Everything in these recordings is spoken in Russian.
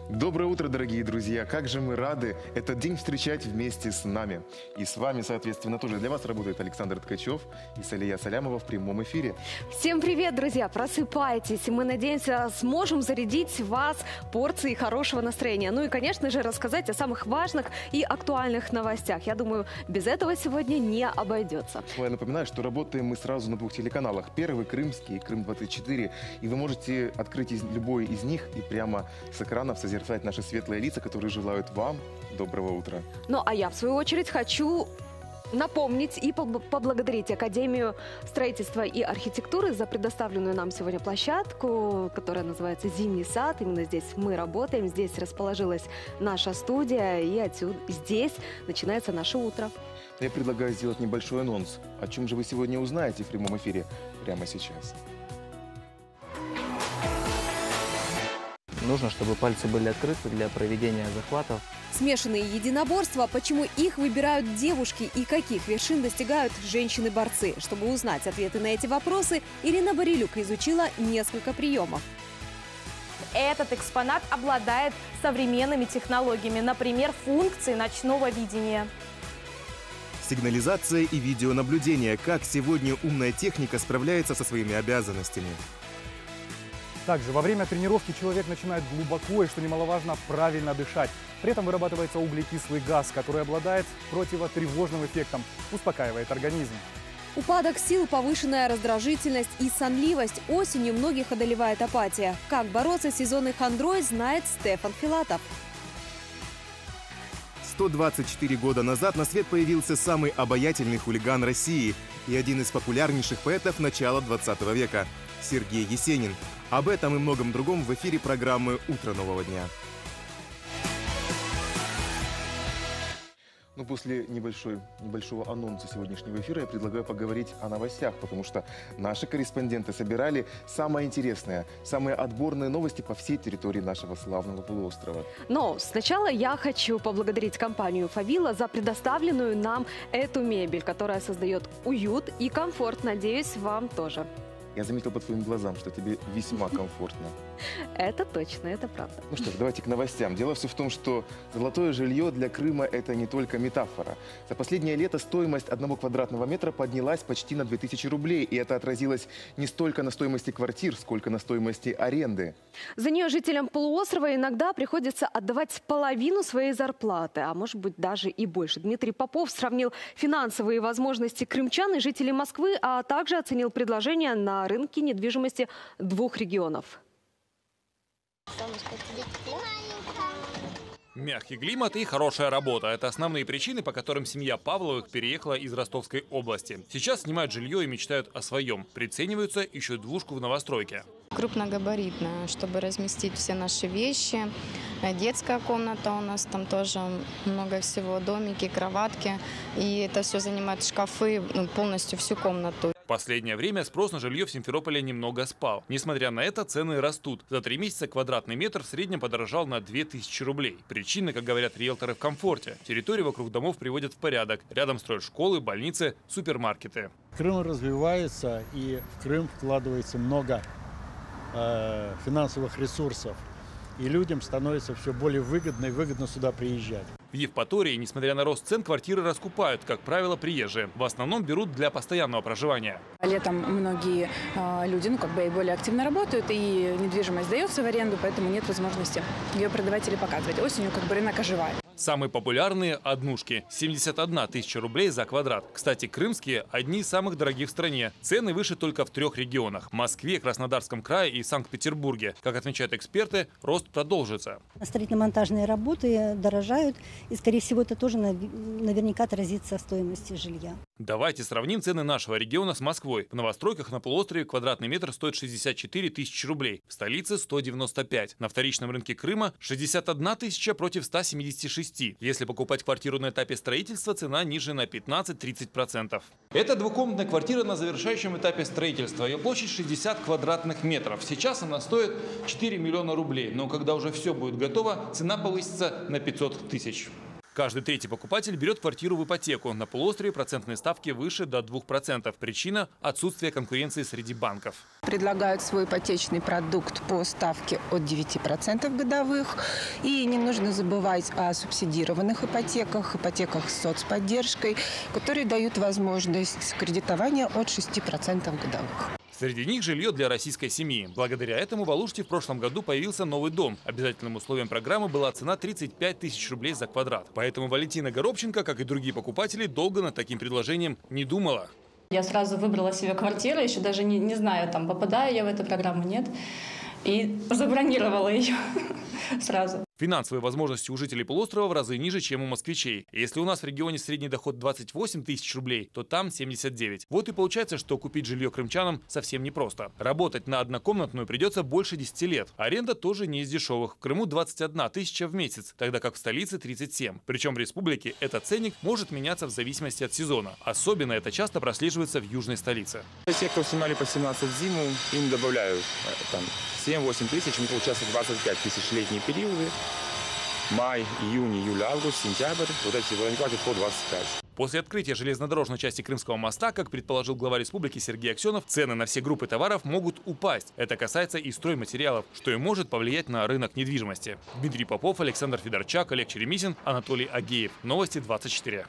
Доброе утро, дорогие друзья! Как же мы рады этот день встречать вместе с нами. И с вами, соответственно, тоже для вас работает Александр Ткачев и Салия Салямова в прямом эфире. Всем привет, друзья! Просыпайтесь! Мы надеемся, сможем зарядить вас порцией хорошего настроения. Ну и, конечно же, рассказать о самых важных и актуальных новостях. Я думаю, без этого сегодня не обойдется. Я напоминаю, что работаем мы сразу на двух телеканалах. Первый — Крымский, Крым-24. И вы можете открыть любой из них и прямо с экранов созерцать наши светлые лица, которые желают вам доброго утра. Ну, а я, в свою очередь, хочу напомнить и поблагодарить Академию строительства и архитектуры за предоставленную нам сегодня площадку, которая называется «Зимний сад». Именно здесь мы работаем, здесь расположилась наша студия, и отсюда здесь начинается наше утро. Я предлагаю сделать небольшой анонс. О чем же вы сегодня узнаете в прямом эфире прямо сейчас. Нужно, чтобы пальцы были открыты для проведения захватов. Смешанные единоборства, почему их выбирают девушки и каких вершин достигают женщины-борцы. Чтобы узнать ответы на эти вопросы, Ирина Борелюк изучила несколько приемов. Этот экспонат обладает современными технологиями, например, функцией ночного видения. Сигнализация и видеонаблюдение. Как сегодня умная техника справляется со своими обязанностями. Также во время тренировки человек начинает глубоко и, что немаловажно, правильно дышать. При этом вырабатывается углекислый газ, который обладает противотревожным эффектом, успокаивает организм. Упадок сил, повышенная раздражительность и сонливость. Осенью многих одолевает апатия. Как бороться с сезонной хандрой, знает Стефан Филатов. 124 года назад на свет появился самый обаятельный хулиган России и один из популярнейших поэтов начала 20 века – Сергей Есенин. Об этом и многом другом в эфире программы «Утро нового дня». Ну, после небольшого анонса сегодняшнего эфира я предлагаю поговорить о новостях, потому что наши корреспонденты собирали самое интересное, самые отборные новости по всей территории нашего славного полуострова. Но сначала я хочу поблагодарить компанию «Фавила» за предоставленную нам эту мебель, которая создает уют и комфорт. Надеюсь, вам тоже. Я заметил по твоим глазам, что тебе весьма комфортно. Это точно, это правда. Ну что ж, давайте к новостям. Дело все в том, что золотое жилье для Крыма – это не только метафора. За последнее лето стоимость 1 квадратного метра поднялась почти на 2000 рублей. И это отразилось не столько на стоимости квартир, сколько на стоимости аренды. За нее жителям полуострова иногда приходится отдавать половину своей зарплаты, а может быть даже и больше. Дмитрий Попов сравнил финансовые возможности крымчан и жителей Москвы, а также оценил предложения на рынке недвижимости двух регионов. Мягкий климат и хорошая работа – это основные причины, по которым семья Павловых переехала из Ростовской области. Сейчас снимают жилье и мечтают о своем. Прицениваются, ищут двушку в новостройке. Крупногабаритная, чтобы разместить все наши вещи. Детская комната у нас, там тоже много всего, домики, кроватки. И это все занимает шкафы, полностью всю комнату. В последнее время спрос на жилье в Симферополе немного спал. Несмотря на это, цены растут. За 3 месяца квадратный метр в среднем подорожал на 2000 рублей. Причина, как говорят риэлторы, в комфорте. Территорию вокруг домов приводят в порядок. Рядом строят школы, больницы, супермаркеты. Крым развивается, и в Крым вкладывается много финансовых ресурсов. И людям становится все более выгодно и выгодно сюда приезжать. В Евпатории, несмотря на рост цен, квартиры раскупают, как правило, приезжие. В основном берут для постоянного проживания. Летом многие люди и более активно работают, и недвижимость сдается в аренду, поэтому нет возможности ее продавать или показывать. Осенью рынок оживает. Самые популярные – однушки. 71 тысяча рублей за квадрат. Кстати, крымские – одни из самых дорогих в стране. Цены выше только в 3 регионах – Москве, Краснодарском крае и Санкт-Петербурге. Как отмечают эксперты, рост продолжится. Строительно-монтажные работы дорожают, и, скорее всего, это тоже наверняка отразится в стоимости жилья. Давайте сравним цены нашего региона с Москвой. В новостройках на полуострове квадратный метр стоит 64 тысячи рублей. В столице – 195. На вторичном рынке Крыма – 61 тысяча против 176. Если покупать квартиру на этапе строительства, цена ниже на 15-30%. Это двухкомнатная квартира на завершающем этапе строительства. Ее площадь 60 квадратных метров. Сейчас она стоит 4 миллиона рублей. Но когда уже все будет готово, цена повысится на 500 тысяч. Каждый третий покупатель берет квартиру в ипотеку. На полуострове процентные ставки выше до 2%. Причина – отсутствие конкуренции среди банков. Предлагают свой ипотечный продукт по ставке от 9% годовых. И не нужно забывать о субсидированных ипотеках, ипотеках с соцподдержкой, которые дают возможность кредитования от 6% годовых. Среди них жилье для российской семьи. Благодаря этому в Алуште в прошлом году появился новый дом. Обязательным условием программы была цена 35 тысяч рублей за квадрат. Поэтому Валентина Горобченко, как и другие покупатели, долго над таким предложением не думала. Я сразу выбрала себе квартиру, еще даже не знаю, там попадаю я в эту программу, нет. И забронировала ее сразу. Финансовые возможности у жителей полуострова в разы ниже, чем у москвичей. Если у нас в регионе средний доход 28 тысяч рублей, то там 79. Вот и получается, что купить жилье крымчанам совсем непросто. Работать на однокомнатную придется больше 10 лет. Аренда тоже не из дешевых. В Крыму 21 тысяча в месяц, тогда как в столице 37. Причем в республике этот ценник может меняться в зависимости от сезона. Особенно это часто прослеживается в южной столице. Те, кто снимали по 17 зиму, им добавляют там 7-8 тысяч, им получается 25 тысяч летние периоды. Май, июнь, июль, август, сентябрь. Вот эти они платят по 25. После открытия железнодорожной части Крымского моста, как предположил глава республики Сергей Аксенов, цены на все группы товаров могут упасть. Это касается и стройматериалов, что и может повлиять на рынок недвижимости. Дмитрий Попов, Александр Федорчак, Олег Черемисин, Анатолий Агеев. Новости 24.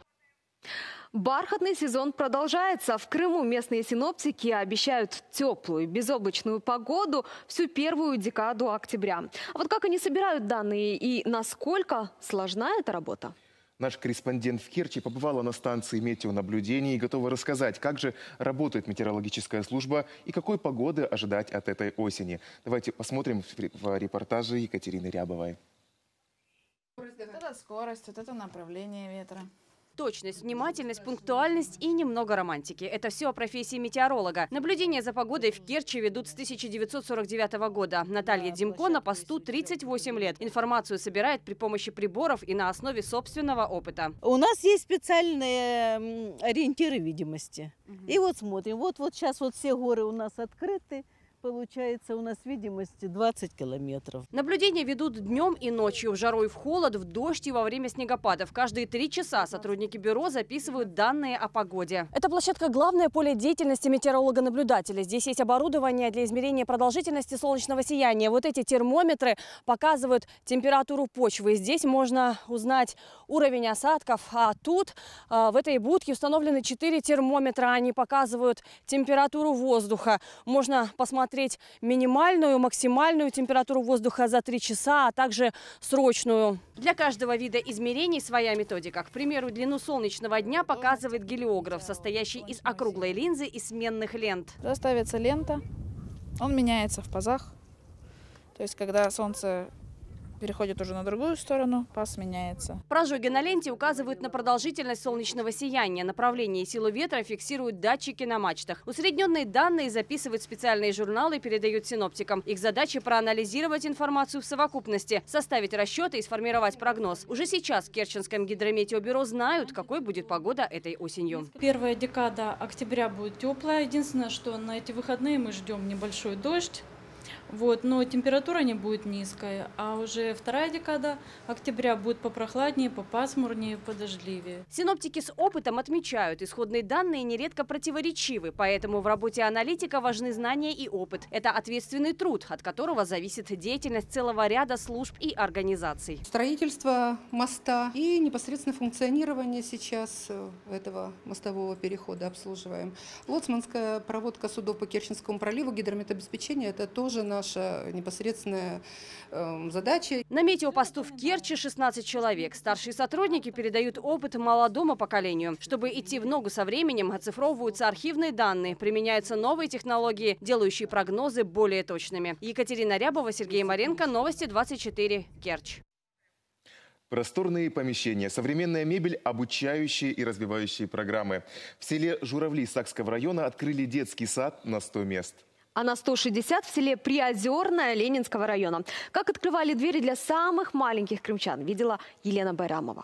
Бархатный сезон продолжается. В Крыму местные синоптики обещают теплую, безоблачную погоду всю первую декаду октября. А вот как они собирают данные и насколько сложна эта работа? Наш корреспондент в Керчи побывала на станции метеонаблюдения и готова рассказать, как же работает метеорологическая служба и какой погоды ожидать от этой осени. Давайте посмотрим в репортаже Екатерины Рябовой. Вот это скорость, вот это направление ветра. Точность, внимательность, пунктуальность и немного романтики. Это все о профессии метеоролога. Наблюдения за погодой в Керчи ведут с 1949 года. Наталья Демко на посту 38 лет. Информацию собирает при помощи приборов и на основе собственного опыта. У нас есть специальные ориентиры видимости. И вот смотрим. Вот сейчас вот все горы у нас открыты. Получается, у нас видимости 20 километров. Наблюдения ведут днем и ночью, в жару и в холод, в дождь и во время снегопадов. Каждые 3 часа сотрудники бюро записывают данные о погоде. Эта площадка – главное поле деятельности метеоролога-наблюдателя. Здесь есть оборудование для измерения продолжительности солнечного сияния. Вот эти термометры показывают температуру почвы. Здесь можно узнать уровень осадков. А тут, в этой будке, установлены 4 термометра. Они показывают температуру воздуха. Можно посмотреть минимальную, максимальную температуру воздуха за 3 часа, а также срочную. Для каждого вида измерений своя методика. К примеру, длину солнечного дня показывает гелиограф, состоящий из округлой линзы и сменных лент. Ставится лента, он меняется в пазах. То есть, когда солнце переходит уже на другую сторону, паз меняется. Прожоги на ленте указывают на продолжительность солнечного сияния. Направление и силу ветра фиксируют датчики на мачтах. Усредненные данные записывают специальные журналы и передают синоптикам. Их задача – проанализировать информацию в совокупности, составить расчеты и сформировать прогноз. Уже сейчас в Керченском гидрометеобюро знают, какой будет погода этой осенью. Первая декада октября будет теплая. Единственное, что на эти выходные мы ждем небольшой дождь. Но температура не будет низкая, а уже вторая декада октября будет попрохладнее, попасмурнее, подождливее. Синоптики с опытом отмечают, исходные данные нередко противоречивы, поэтому в работе аналитика важны знания и опыт. Это ответственный труд, от которого зависит деятельность целого ряда служб и организаций. Строительство моста и непосредственно функционирование сейчас этого мостового перехода обслуживаем. Лоцманская проводка судов по Керченскому проливу, гидрометобеспечение – это тоже наша непосредственная задача. На метеопосту в Керчи 16 человек. Старшие сотрудники передают опыт молодому поколению. Чтобы идти в ногу со временем, оцифровываются архивные данные, применяются новые технологии, делающие прогнозы более точными. Екатерина Рябова, Сергей Маренко, Новости 24, Керчь. Просторные помещения, современная мебель, обучающие и развивающие программы. В селе Журавли Сакского района открыли детский сад на 100 мест. А на 160 в селе Приозерное Ленинского района. Как открывали двери для самых маленьких крымчан, видела Елена Байрамова.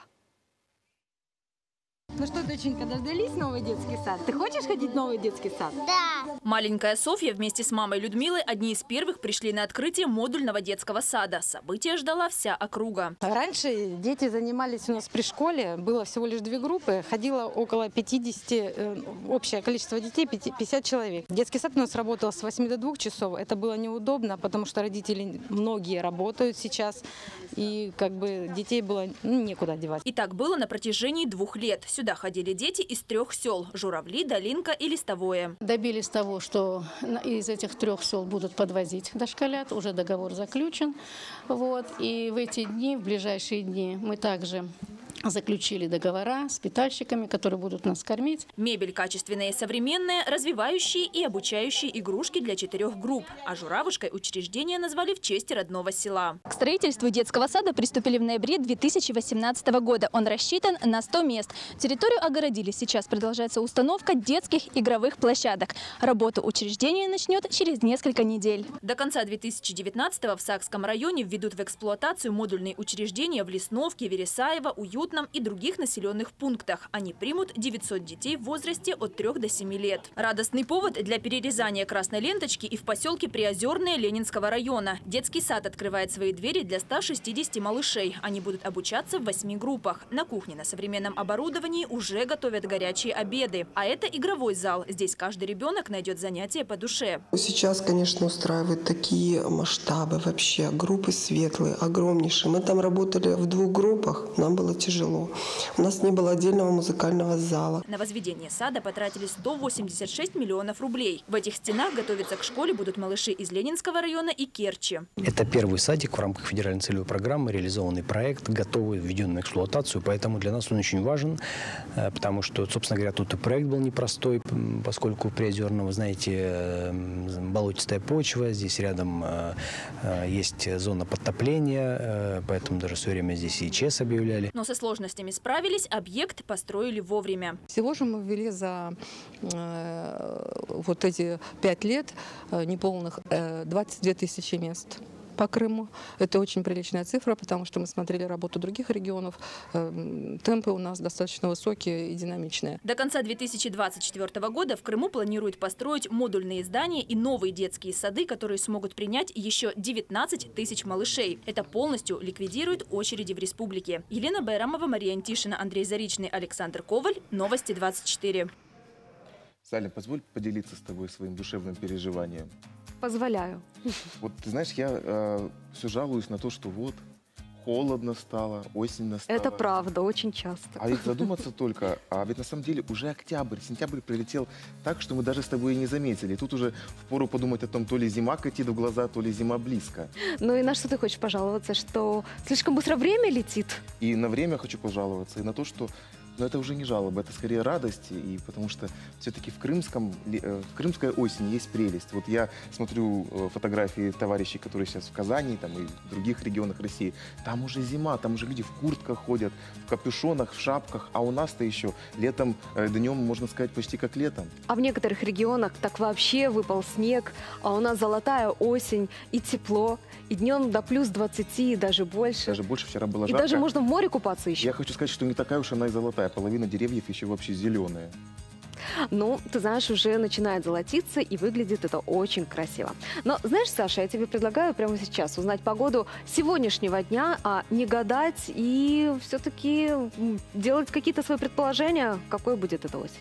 Ну что, доченька, дождались новый детский сад? Ты хочешь ходить в новый детский сад? Да. Маленькая Софья вместе с мамой Людмилой одни из первых пришли на открытие модульного детского сада. Событие ждала вся округа. Раньше дети занимались у нас при школе, было всего лишь 2 группы, ходило около 50, общее количество детей 50 человек. Детский сад у нас работал с 8 до 2 часов, это было неудобно, потому что родители многие работают сейчас, и как бы детей было некуда девать. И так было на протяжении 2 лет. Сюда ходили дети из 3 сел – Журавли, Долинка и Листовое. Добились того, что из этих 3 сел будут подвозить дошколят, уже договор заключен. Вот. И в эти дни, в ближайшие дни, мы также заключили договора с питальщиками, которые будут нас кормить. Мебель качественная и современная, развивающие и обучающие игрушки для 4 групп. А Журавушкой учреждение назвали в честь родного села. К строительству детского сада приступили в ноябре 2018 года. Он рассчитан на 100 мест. Территорию огородили. Сейчас продолжается установка детских игровых площадок. Работу учреждения начнет через несколько недель. До конца 2019-го в Сакском районе введут в эксплуатацию модульные учреждения в Лесновке, Вересаево, Уютном и других населенных пунктах. Они примут 900 детей в возрасте от 3 до 7 лет. Радостный повод для перерезания красной ленточки и в поселке Приозерное Ленинского района. Детский сад открывает свои двери для 160 малышей. Они будут обучаться в 8 группах. На кухне на современном оборудовании уже готовят горячие обеды. А это игровой зал. Здесь каждый ребенок найдет занятие по душе. Сейчас, конечно, устраивают такие масштабы вообще. Группы светлые, огромнейшие. Мы там работали в 2 группах. Нам было тяжело. У нас не было отдельного музыкального зала. На возведение сада потратили 186 миллионов рублей. В этих стенах готовиться к школе будут малыши из Ленинского района и Керчи. Это первый садик в рамках федеральной целевой программы, реализованный проект, готовый, введен в эксплуатацию. Поэтому для нас он очень важен, потому что, собственно говоря, тут и проект был непростой, поскольку в Приозерном, вы знаете, болотистая почва, здесь рядом есть зона подтопления, поэтому даже все время здесь и ЧС объявляли. Но со сложностями справились, объект построили вовремя. Всего же мы ввели за вот эти 5 лет неполных 22 тысячи мест по Крыму. Это очень приличная цифра, потому что мы смотрели работу других регионов. Темпы у нас достаточно высокие и динамичные. До конца 2024 года в Крыму планируют построить модульные здания и новые детские сады, которые смогут принять еще 19 тысяч малышей. Это полностью ликвидирует очереди в республике. Елена Байрамова, Мария Антишина, Андрей Заричный, Александр Коваль. Новости 24. Саля, позволь поделиться с тобой своим душевным переживанием. Позволяю. Вот ты знаешь, я все жалуюсь на то, что вот холодно стало, осень настала. Это правда, очень часто. А ведь задуматься только, а ведь на самом деле уже октябрь, сентябрь прилетел так, что мы даже с тобой и не заметили. И тут уже впору подумать о том, то ли зима катит в глаза, то ли зима близко. Ну и на что ты хочешь пожаловаться, что слишком быстро время летит? И на время хочу пожаловаться, и на то, что но это уже не жалоба, это скорее радость, и потому что все-таки в крымской осени есть прелесть. Вот я смотрю фотографии товарищей, которые сейчас в Казани там, и в других регионах России. Там уже зима, там уже люди в куртках ходят, в капюшонах, в шапках, а у нас-то еще летом, днем, можно сказать, почти как летом. А в некоторых регионах так вообще выпал снег, а у нас золотая осень и тепло, и днем до плюс 20 и даже больше. Даже больше, вчера было и жарко. И даже можно в море купаться еще. Я хочу сказать, что не такая уж она и золотая. Половина деревьев еще вообще зеленые. Ну, ты знаешь, уже начинает золотиться, и выглядит это очень красиво. Но, знаешь, Саша, я тебе предлагаю прямо сейчас узнать погоду сегодняшнего дня, а не гадать и все-таки делать какие-то свои предположения, какой будет эта осень.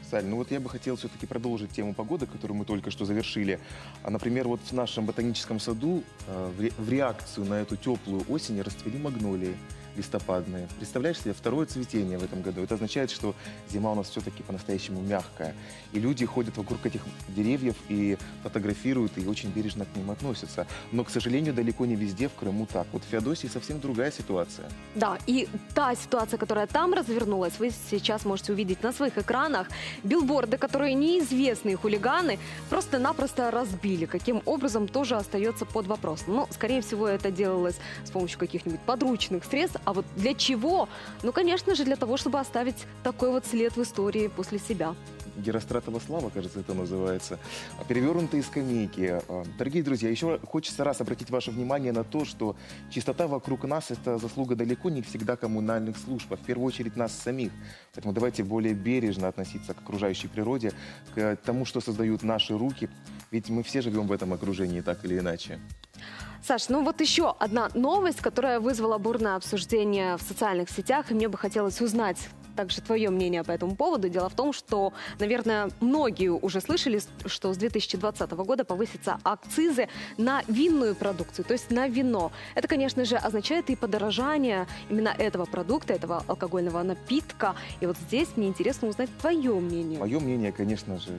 Саль, ну вот я бы хотел все-таки продолжить тему погоды, которую мы только что завершили. Например, вот в нашем ботаническом саду в реакцию на эту теплую осень расцвели магнолии листопадные. Представляешь себе, второе цветение в этом году. Это означает, что зима у нас все-таки по-настоящему мягкая. И люди ходят вокруг этих деревьев и фотографируют, и очень бережно к ним относятся. Но, к сожалению, далеко не везде в Крыму так. Вот в Феодосии совсем другая ситуация. Да, и та ситуация, которая там развернулась, вы сейчас можете увидеть на своих экранах. Билборды, которые неизвестные хулиганы просто-напросто разбили. Каким образом, тоже остается под вопросом. Но, скорее всего, это делалось с помощью каких-нибудь подручных средств. А вот для чего? Ну, конечно же, для того, чтобы оставить такой вот след в истории после себя. Геростратова слава, кажется, это называется. Перевернутые скамейки. Дорогие друзья, еще хочется раз обратить ваше внимание на то, что чистота вокруг нас – это заслуга далеко не всегда коммунальных служб, а в первую очередь нас самих. Поэтому давайте более бережно относиться к окружающей природе, к тому, что создают наши руки. Ведь мы все живем в этом окружении так или иначе. Саш, ну вот еще одна новость, которая вызвала бурное обсуждение в социальных сетях, и мне бы хотелось узнать также твое мнение по этому поводу. Дело в том, что, наверное, многие уже слышали, что с 2020 года повысятся акцизы на винную продукцию, то есть на вино. Это, конечно же, означает и подорожание именно этого продукта, этого алкогольного напитка. И вот здесь мне интересно узнать твое мнение. Мое мнение, конечно же,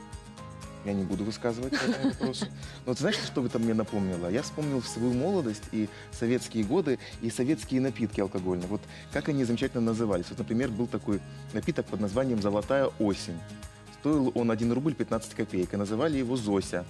я не буду высказывать по этому вопросу. Но вот знаешь, что это мне напомнило? Я вспомнил свою молодость и советские годы, и советские напитки алкогольные. Вот как они замечательно назывались. Вот, например, был такой напиток под названием «Золотая осень». Стоил он 1 рубль 15 копеек, и называли его «Зося».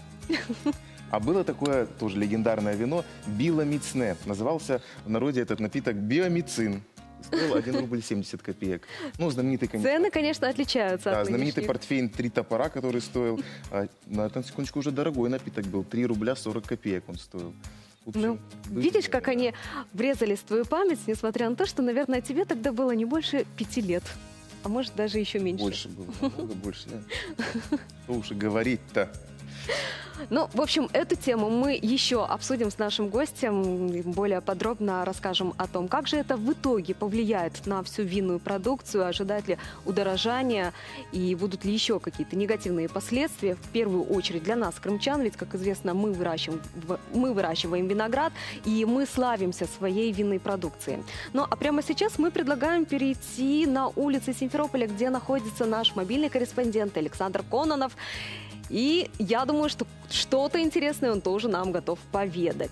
А было такое тоже легендарное вино «Биломицне». Назывался в народе этот напиток «Биомицин». Стоил 1 рубль 70 копеек. Ну, знаменитый, конечно. Цены, конечно, отличаются. Да, знаменитый портфейн «Три топора», который стоил, на секундочку, уже дорогой напиток был. 3 рубля 40 копеек он стоил. Ну, видишь, как они врезались в твою память, несмотря на то, что, наверное, тебе тогда было не больше 5 лет. А может, даже еще меньше. Больше было, намного больше, да. Что уж и говорить-то. Ну, в общем, эту тему мы еще обсудим с нашим гостем, более подробно расскажем о том, как же это в итоге повлияет на всю винную продукцию, ожидает ли удорожания и будут ли еще какие-то негативные последствия, в первую очередь для нас, крымчан, ведь, как известно, мы выращиваем виноград и мы славимся своей винной продукцией. Ну, а прямо сейчас мы предлагаем перейти на улицы Симферополя, где находится наш мобильный корреспондент Александр Кононов. И я думаю, что что-то интересное он тоже нам готов поведать.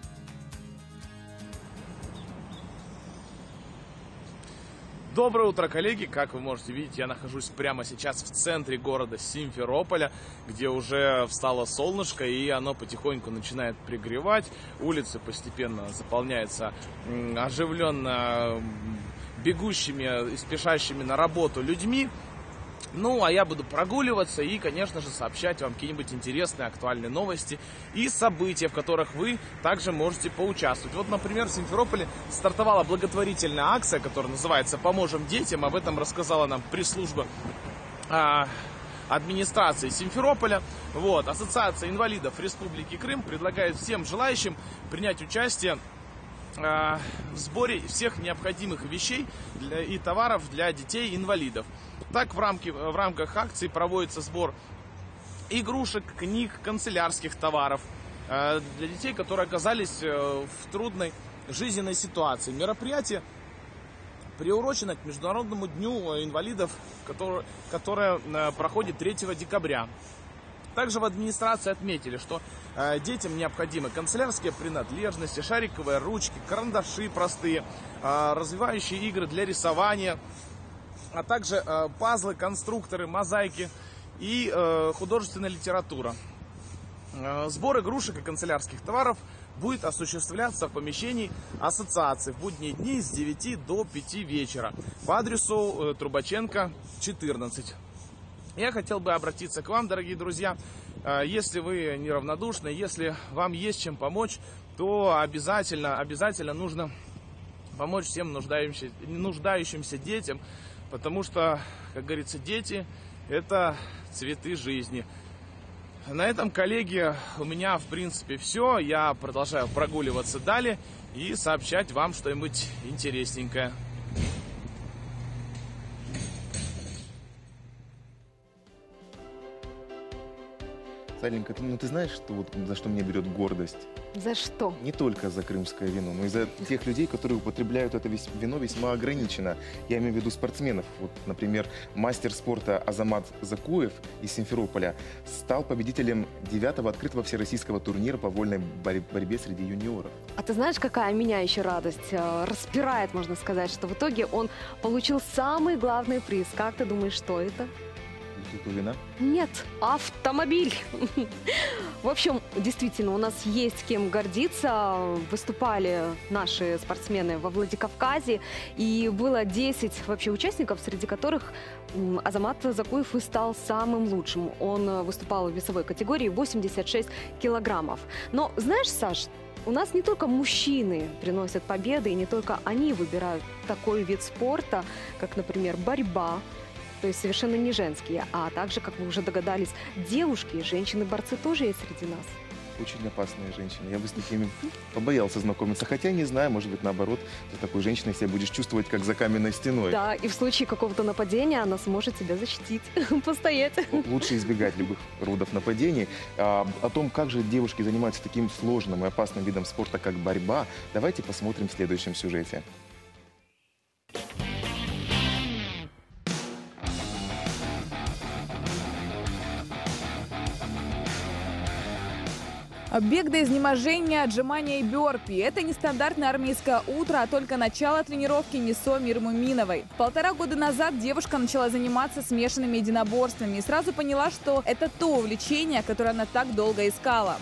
Доброе утро, коллеги! Как вы можете видеть, я нахожусь прямо сейчас в центре города Симферополя, где уже встало солнышко, и оно потихоньку начинает пригревать. Улицы постепенно заполняются оживленно бегущими и спешащими на работу людьми. Ну, а я буду прогуливаться и, конечно же, сообщать вам какие-нибудь интересные, актуальные новости и события, в которых вы также можете поучаствовать. Вот, например, в Симферополе стартовала благотворительная акция, которая называется «Поможем детям». Об этом рассказала нам пресс-служба администрации Симферополя. Вот, Ассоциация инвалидов Республики Крым предлагает всем желающим принять участие в сборе всех необходимых вещей и товаров для детей-инвалидов. Так, в рамках акции проводится сбор игрушек, книг, канцелярских товаров для детей, которые оказались в трудной жизненной ситуации. Мероприятие приурочено к Международному дню инвалидов, которое проходит 3 декабря. Также в администрации отметили, что детям необходимы канцелярские принадлежности, шариковые ручки, карандаши простые, развивающие игры для рисования, а также пазлы, конструкторы, мозаики и художественная литература. Сбор игрушек и канцелярских товаров будет осуществляться в помещении ассоциации в будние дни с 9 до 5 вечера по адресу Трубаченко, 14. Я хотел бы обратиться к вам, дорогие друзья. Если вы неравнодушны, если вам есть чем помочь, то обязательно нужно помочь всем нуждающимся детям, потому что, как говорится, дети – это цветы жизни. На этом, коллеги, у меня, в принципе, все. Я продолжаю прогуливаться далее и сообщать вам что-нибудь интересненькое. Саленька, ты знаешь, что вот за что меня берет гордость? За что? Не только за крымское вино, но и за тех людей, которые употребляют это вино весьма ограниченно. Я имею в виду спортсменов. Вот, например, мастер спорта Азамат Закуев из Симферополя стал победителем 9-го открытого всероссийского турнира по вольной борьбе среди юниоров. А ты знаешь, какая меня еще радость распирает, можно сказать, что в итоге он получил самый главный приз. Как ты думаешь, что это? Вина? Нет, автомобиль. В общем, действительно, у нас есть кем гордиться. Выступали наши спортсмены во Владикавказе, и было 10 вообще участников, среди которых Азамат Закуев и стал самым лучшим. Он выступал в весовой категории 86 килограммов. Но знаешь, Саш, у нас не только мужчины приносят победы, и не только они выбирают такой вид спорта, как, например, борьба, то есть совершенно не женские, а также, как вы уже догадались, девушки и женщины-борцы тоже есть среди нас. Очень опасные женщины. Я бы с такими побоялся знакомиться. Хотя, не знаю, может быть, наоборот, за такой женщиной себя будешь чувствовать, как за каменной стеной. Да, и в случае какого-то нападения она сможет тебя защитить, постоять. Лучше избегать любых родов нападений. О том, как же девушки занимаются таким сложным и опасным видом спорта, как борьба, давайте посмотрим в следующем сюжете. Бег до изнеможения, отжимания и бёрпи. Это не стандартное армейское утро, а только начало тренировки Нисо Мирмуминовой. 1,5 года назад девушка начала заниматься смешанными единоборствами и сразу поняла, что это то увлечение, которое она так долго искала.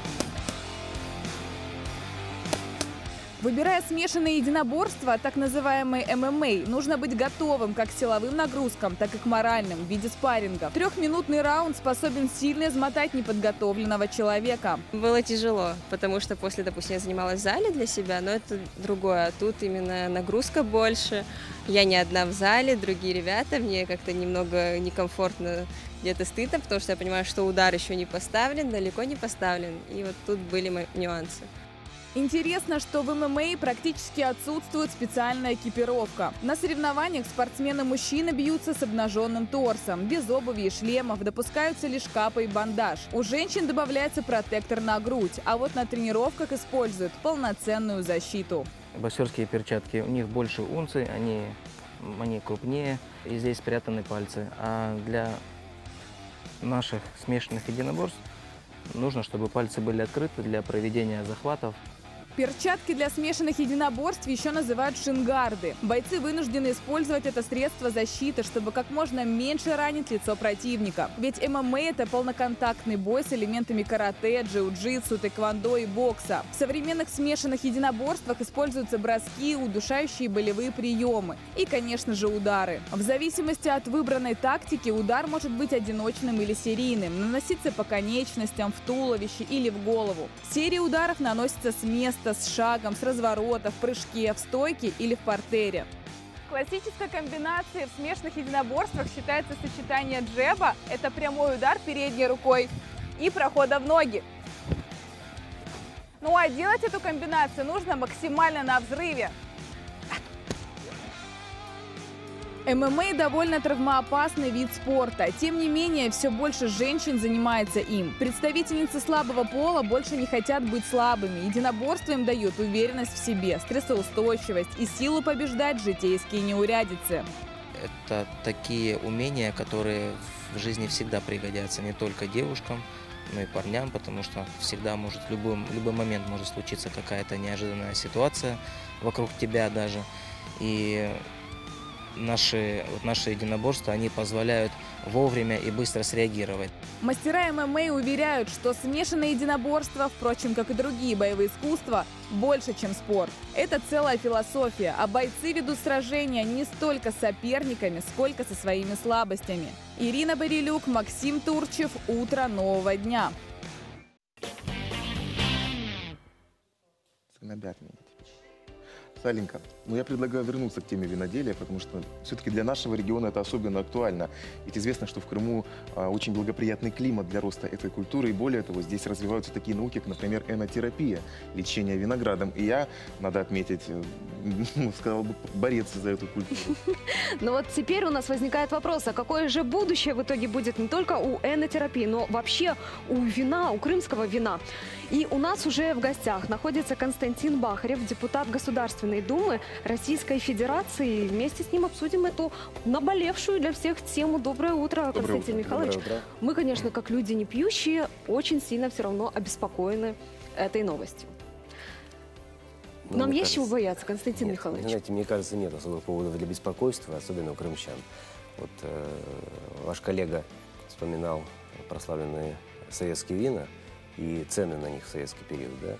Выбирая смешанные единоборства, так называемые ММА, нужно быть готовым как к силовым нагрузкам, так и к моральным в виде спарринга. 3-минутный раунд способен сильно измотать неподготовленного человека. Было тяжело, потому что после, допустим, я занималась в зале для себя, но это другое. А тут именно нагрузка больше. Я не одна в зале, другие ребята, мне как-то немного некомфортно, где-то стыдно, потому что я понимаю, что удар еще не поставлен, далеко не поставлен. И вот тут были нюансы. Интересно, что в ММА практически отсутствует специальная экипировка. На соревнованиях спортсмены-мужчины бьются с обнаженным торсом, без обуви и шлемов, допускаются лишь капа и бандаж. У женщин добавляется протектор на грудь, а вот на тренировках используют полноценную защиту. Боксерские перчатки, у них больше унций, они крупнее, и здесь спрятаны пальцы. А для наших смешанных единоборств нужно, чтобы пальцы были открыты для проведения захватов. Перчатки для смешанных единоборств еще называют шингарды. Бойцы вынуждены использовать это средство защиты, чтобы как можно меньше ранить лицо противника. Ведь ММА – это полноконтактный бой с элементами карате, джиу-джитсу, тэквондо и бокса. В современных смешанных единоборствах используются броски, удушающие болевые приемы и, конечно же, удары. В зависимости от выбранной тактики удар может быть одиночным или серийным, наноситься по конечностям, в туловище или в голову. Серия ударов наносится с места, с шагом, с разворота, в прыжке, в стойке или в партере. Классической комбинацией в смешанных единоборствах считается сочетание джеба, это прямой удар передней рукой, и прохода в ноги. Ну а делать эту комбинацию нужно максимально на взрыве. ММА – довольно травмоопасный вид спорта. Тем не менее, все больше женщин занимается им. Представительницы слабого пола больше не хотят быть слабыми. Единоборство им дают уверенность в себе, стрессоустойчивость и силу побеждать житейские неурядицы. Это такие умения, которые в жизни всегда пригодятся не только девушкам, но и парням, потому что всегда может, в любой момент может случиться какая-то неожиданная ситуация вокруг тебя даже. И наши единоборства, они позволяют вовремя и быстро среагировать. Мастера ММА уверяют, что смешанное единоборство, впрочем, как и другие боевые искусства, больше, чем спорт. Это целая философия, а бойцы ведут сражения не столько с соперниками, сколько со своими слабостями. Ирина Борелюк, Максим Турчев. Утро нового дня. Саленька, ну я предлагаю вернуться к теме виноделия, потому что все-таки для нашего региона это особенно актуально. Ведь известно, что в Крыму очень благоприятный климат для роста этой культуры, и более того, здесь развиваются такие науки, как, например, энотерапия, лечение виноградом. И я, надо отметить, сказал бы, борец за эту культуру. Но вот теперь у нас возникает вопрос, а какое же будущее в итоге будет не только у энотерапии, но вообще у вина, у крымского вина. И у нас уже в гостях находится Константин Бахарев, депутат Государственной Думы Российской Федерации. И вместе с ним обсудим эту наболевшую для всех тему. Доброе утро, Константин Михайлович. Мы, конечно, как люди не пьющие, очень сильно все равно обеспокоены этой новостью. Нам есть чего бояться, Константин Михайлович? Знаете, мне кажется, нет особых поводов для беспокойства, особенно у крымчан. Вот ваш коллега вспоминал прославленные советские вина и цены на них в советский период. Да?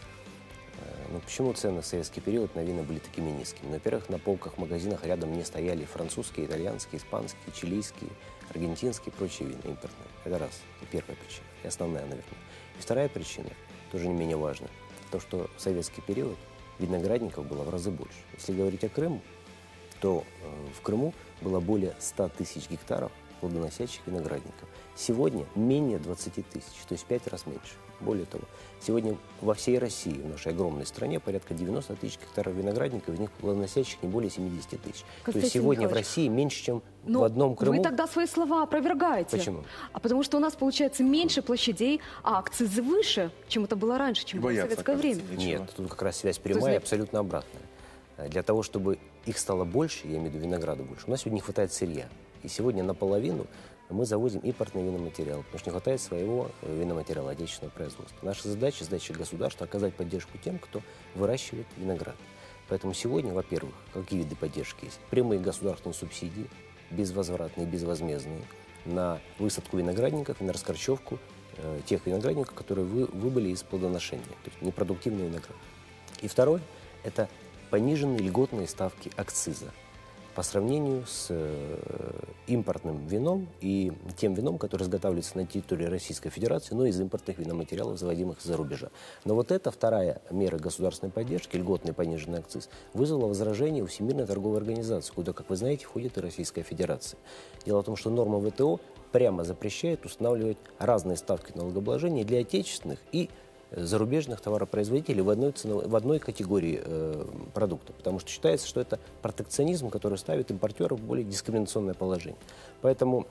Но почему цены в советский период на вина были такими низкими? Во-первых, на полках в магазинах рядом не стояли французские, итальянские, испанские, чилийские, аргентинские и прочие вина импортные. Это раз. Это первая причина. И основная, наверное. И вторая причина, тоже не менее важная, то, что в советский период виноградников было в разы больше. Если говорить о Крыму, то в Крыму было более 100 тысяч гектаров плодоносящих виноградников. Сегодня менее 20 тысяч, то есть 5 раз меньше. Более того, сегодня во всей России, в нашей огромной стране, порядка 90 тысяч гектаров виноградников, из них плодоносящих не более 70 тысяч. То есть сегодня в России меньше, чем в одном Крыму. Вы тогда свои слова опровергаете. Почему? А потому что у нас получается меньше площадей, а акцизы выше, чем это было раньше, чем было в советское время. Нет, тут как раз связь прямая, абсолютно обратная. Для того, чтобы их стало больше, я имею в виду винограда больше, у нас сегодня не хватает сырья. И сегодня наполовину мы завозим импортный виноматериал, потому что не хватает своего виноматериала отечественного производства. Наша задача государства, оказать поддержку тем, кто выращивает виноград. Поэтому сегодня, во-первых, какие виды поддержки есть? Прямые государственные субсидии, безвозвратные, безвозмездные, на высадку виноградников и на раскорчевку тех виноградников, которые выбыли из плодоношения, то есть непродуктивный виноград. И второе – это пониженные льготные ставки акциза по сравнению с импортным вином и тем вином, которое изготавливается на территории Российской Федерации, но из импортных виноматериалов, заводимых из-за рубежа. Но вот эта вторая мера государственной поддержки, льготный пониженный акциз, вызвала возражение у Всемирной торговой организации, куда, как вы знаете, входит и Российская Федерация. Дело в том, что норма ВТО прямо запрещает устанавливать разные ставки налогообложения для отечественных и зарубежных товаропроизводителей в одной категории продуктов, потому что считается, что это протекционизм, который ставит импортеров в более дискриминационное положение. Поэтому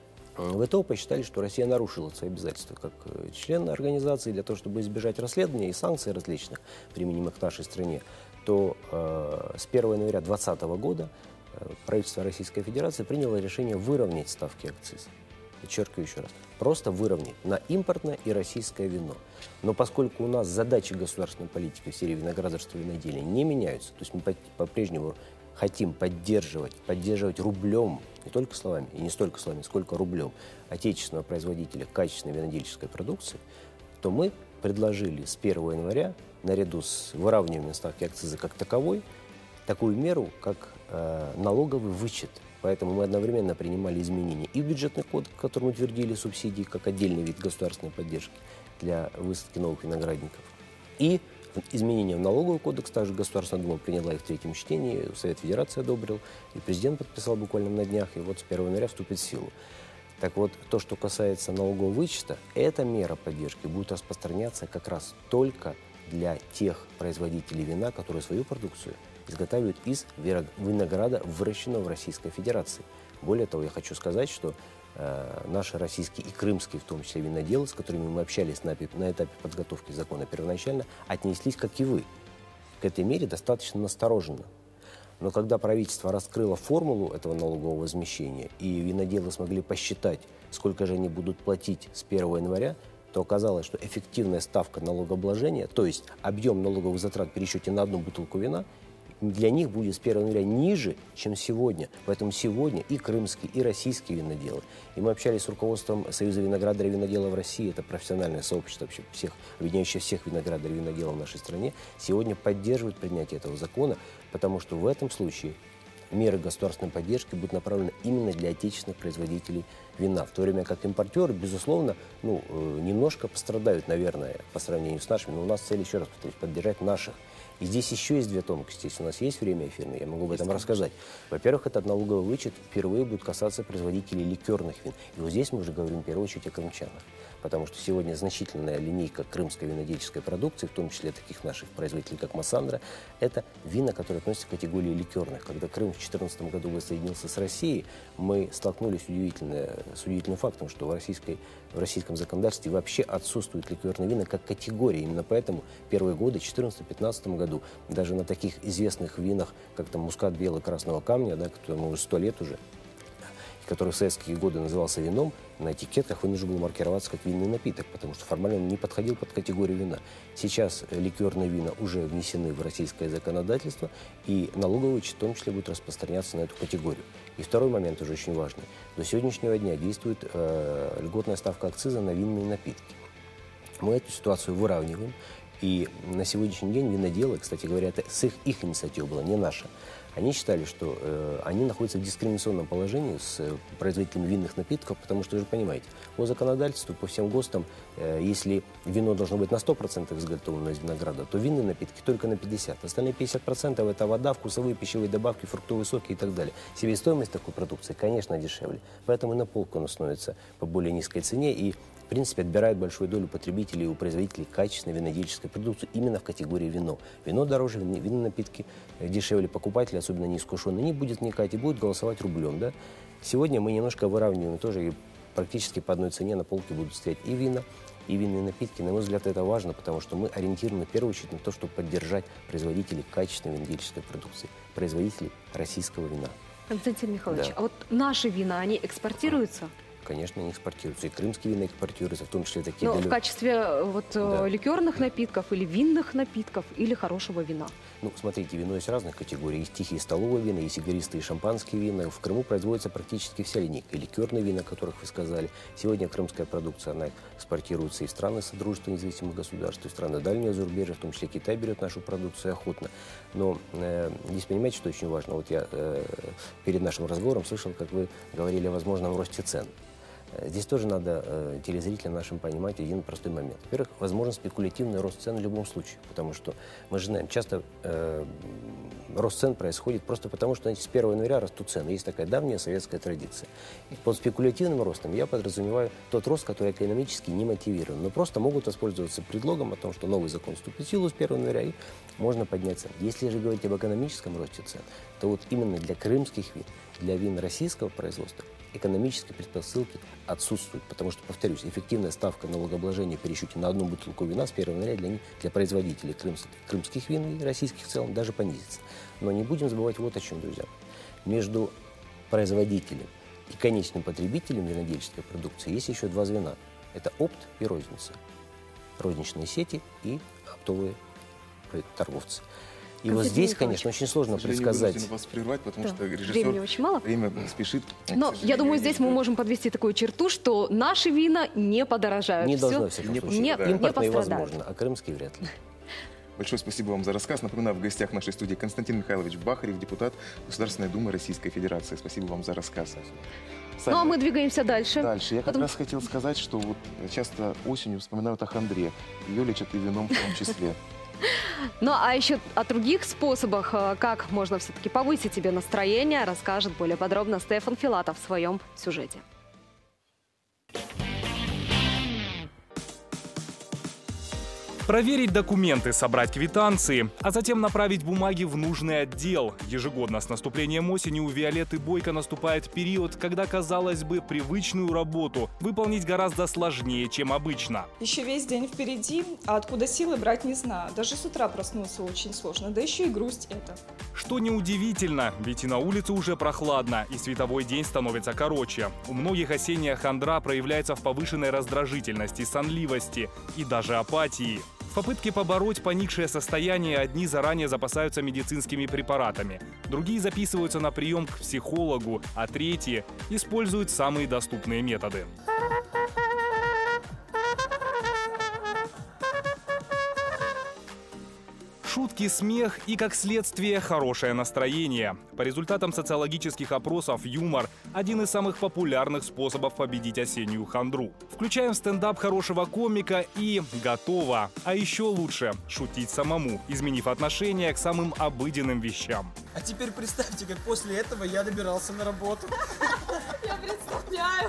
ВТО посчитали, что Россия нарушила свои обязательства как член организации для того, чтобы избежать расследования и санкций различных, применимых к нашей стране, то с 1 января 2020 года правительство Российской Федерации приняло решение выровнять ставки акциза. Подчеркиваю еще раз, просто выровнять на импортное и российское вино. Но поскольку у нас задачи государственной политики в сфере виноградарства и виноделия не меняются, то есть мы по-прежнему хотим поддерживать рублем, не только словами, и не столько словами, сколько рублем, отечественного производителя качественной винодельческой продукции, то мы предложили с 1 января, наряду с выравниванием ставки акциза как таковой, такую меру, как налоговый вычет. Поэтому мы одновременно принимали изменения и в бюджетный кодекс, в котором утвердили субсидии как отдельный вид государственной поддержки для высадки новых виноградников, и изменения в налоговый кодекс. Также Государственная Дума приняла их в третьем чтении, Совет Федерации одобрил, и президент подписал буквально на днях, и вот с 1 января вступит в силу. Так вот, то, что касается налогового вычета, эта мера поддержки будет распространяться как раз только для тех производителей вина, которые свою продукцию изготавливают из винограда, выращенного в Российской Федерации. Более того, я хочу сказать, что наши российские и крымские, в том числе виноделы, с которыми мы общались на этапе подготовки закона первоначально, отнеслись, как и вы, к этой мере достаточно настороженно. Но когда правительство раскрыло формулу этого налогового возмещения, и виноделы смогли посчитать, сколько же они будут платить с 1 января, то оказалось, что эффективная ставка налогообложения, то есть объем налоговых затрат в пересчете на одну бутылку вина, для них будет с 1 января ниже, чем сегодня. Поэтому сегодня и крымские, и российские виноделы. И мы общались с руководством Союза виноградарей и виноделов России, это профессиональное сообщество, вообще объединяющее всех виноградарей и виноделов в нашей стране, сегодня поддерживают принятие этого закона, потому что в этом случае меры государственной поддержки будут направлены именно для отечественных производителей вина, в то время как импортеры, безусловно, немножко пострадают, наверное, по сравнению с нашими. Но у нас цель, еще раз повторюсь, поддержать наших. И здесь еще есть две тонкости. Если у нас есть время эфирное, я могу об этом рассказать. Во-первых, этот налоговый вычет впервые будет касаться производителей ликерных вин. И вот здесь мы уже говорим в первую очередь о крымчанах. Потому что сегодня значительная линейка крымской винодельческой продукции, в том числе таких наших производителей, как Массандра, это вина, которые относятся к категории ликерных. Когда Крым в 2014 году воссоединился с Россией, мы столкнулись с удивительным фактом, что в российском законодательстве вообще отсутствуют ликерные вина как категория. Именно поэтому первые годы, в 2014-2015 году, даже на таких известных винах, как там мускат белый красного камня, да, которому уже 100 лет уже, который в советские годы назывался вином, на этикетках вынужден был маркироваться как винный напиток, потому что формально он не подходил под категорию вина. Сейчас ликерные вина уже внесены в российское законодательство, и налоговый вычет в том числе будет распространяться на эту категорию. И второй момент уже очень важный. До сегодняшнего дня действует льготная ставка акциза на винные напитки. Мы эту ситуацию выравниваем, и на сегодняшний день виноделы, кстати говоря, это их инициатива была, не наша, они считали, что они находятся в дискриминационном положении с производителями винных напитков, потому что, вы же понимаете, по законодательству, по всем ГОСТам, если вино должно быть на 100% изготовлено из винограда, то винные напитки только на 50%. Остальные 50% это вода, вкусовые пищевые добавки, фруктовые соки и так далее. Себестоимость такой продукции, конечно, дешевле. Поэтому и на полку она становится по более низкой цене, и в принципе, отбирают большую долю потребителей у производителей качественной винодельческой продукции именно в категории вино. Вино дороже, винные напитки дешевле, покупатели, особенно неискушенные, не будет вникать и будут голосовать рублем. Да? Сегодня мы немножко выравниваем тоже, и практически по одной цене на полке будут стоять и вина, и винные напитки. На мой взгляд, это важно, потому что мы ориентированы в первую очередь на то, чтобы поддержать производителей качественной винодельческой продукции, производителей российского вина. Константин Михайлович, Да. а вот наши вина, они экспортируются? Конечно, они экспортируются. И крымские вина экспортируются, в том числе такие... Но в качестве Да. ликерных напитков или винных напитков, или хорошего вина? Ну, смотрите, вино есть разных категорий. Есть тихие столовые вина, есть игристые шампанские вина. В Крыму производится практически вся линейка. И ликерные вина, о которых вы сказали. Сегодня крымская продукция, она экспортируется и в страны Содружества независимых государств, и в страны дальнего зарубежья, в том числе Китай берет нашу продукцию охотно. Но здесь понимаете, что очень важно? Вот я перед нашим разговором слышал, как вы говорили о возможном росте цен. Здесь тоже надо телезрителям нашим понимать один простой момент. Во-первых, возможен спекулятивный рост цен в любом случае, потому что мы же знаем, часто рост цен происходит просто потому, что с 1 января растут цены. Есть такая давняя советская традиция. И под спекулятивным ростом я подразумеваю тот рост, который экономически не мотивирован, но просто могут воспользоваться предлогом о том, что новый закон вступит в силу с 1 января, и можно поднять цены. Если же говорить об экономическом росте цен, то вот именно для крымских вин, для вин российского производства экономические предпосылки отсутствуют, потому что, повторюсь, эффективная ставка налогообложения при пересчете на одну бутылку вина с 1 января для производителей крымских вин и российских в целом даже понизится. Но не будем забывать вот о чем, друзья. Между производителем и конечным потребителем винодельческой продукции есть еще два звена. Это опт и розница. Розничные сети и оптовые торговцы. И вот здесь, конечно, очень сложно предсказать. Я вас прервать, потому что режиссер Времени очень мало. Время спешит. Но я думаю, здесь мы можем подвести такую черту, что наши вина не подорожают. Не Всё должно, во всяком случае. Нет, не Импортные пострадают. возможно, а крымские вряд ли. Большое спасибо вам за рассказ. Напоминаю, в гостях нашей студии Константин Михайлович Бахарев, депутат Государственной Думы Российской Федерации. Спасибо вам за рассказ. Ну, а мы двигаемся дальше. Дальше. Я как раз хотел сказать, что вот часто осенью вспоминают о хандре. Ее лечат и вином в том числе. Ну, а еще о других способах, как можно все-таки повысить себе настроение, расскажет более подробно Стефан Филатов в своем сюжете. Проверить документы, собрать квитанции, а затем направить бумаги в нужный отдел. Ежегодно с наступлением осени у Виолетты Бойко наступает период, когда, казалось бы, привычную работу выполнить гораздо сложнее, чем обычно. Еще весь день впереди, а откуда силы брать не знаю. Даже с утра проснуться очень сложно, да еще и грусть это. Что неудивительно, ведь и на улице уже прохладно, и световой день становится короче. У многих осенняя хандра проявляется в повышенной раздражительности, сонливости и даже апатии. В попытке побороть поникшее состояние одни заранее запасаются медицинскими препаратами, другие записываются на прием к психологу, а третьи используют самые доступные методы. Шутки, смех и, как следствие, хорошее настроение. По результатам социологических опросов, юмор – один из самых популярных способов победить осеннюю хандру. Включаем в стендап хорошего комика и готово. А еще лучше – шутить самому, изменив отношение к самым обыденным вещам. А теперь представьте, как после этого я добирался на работу. Я представляю.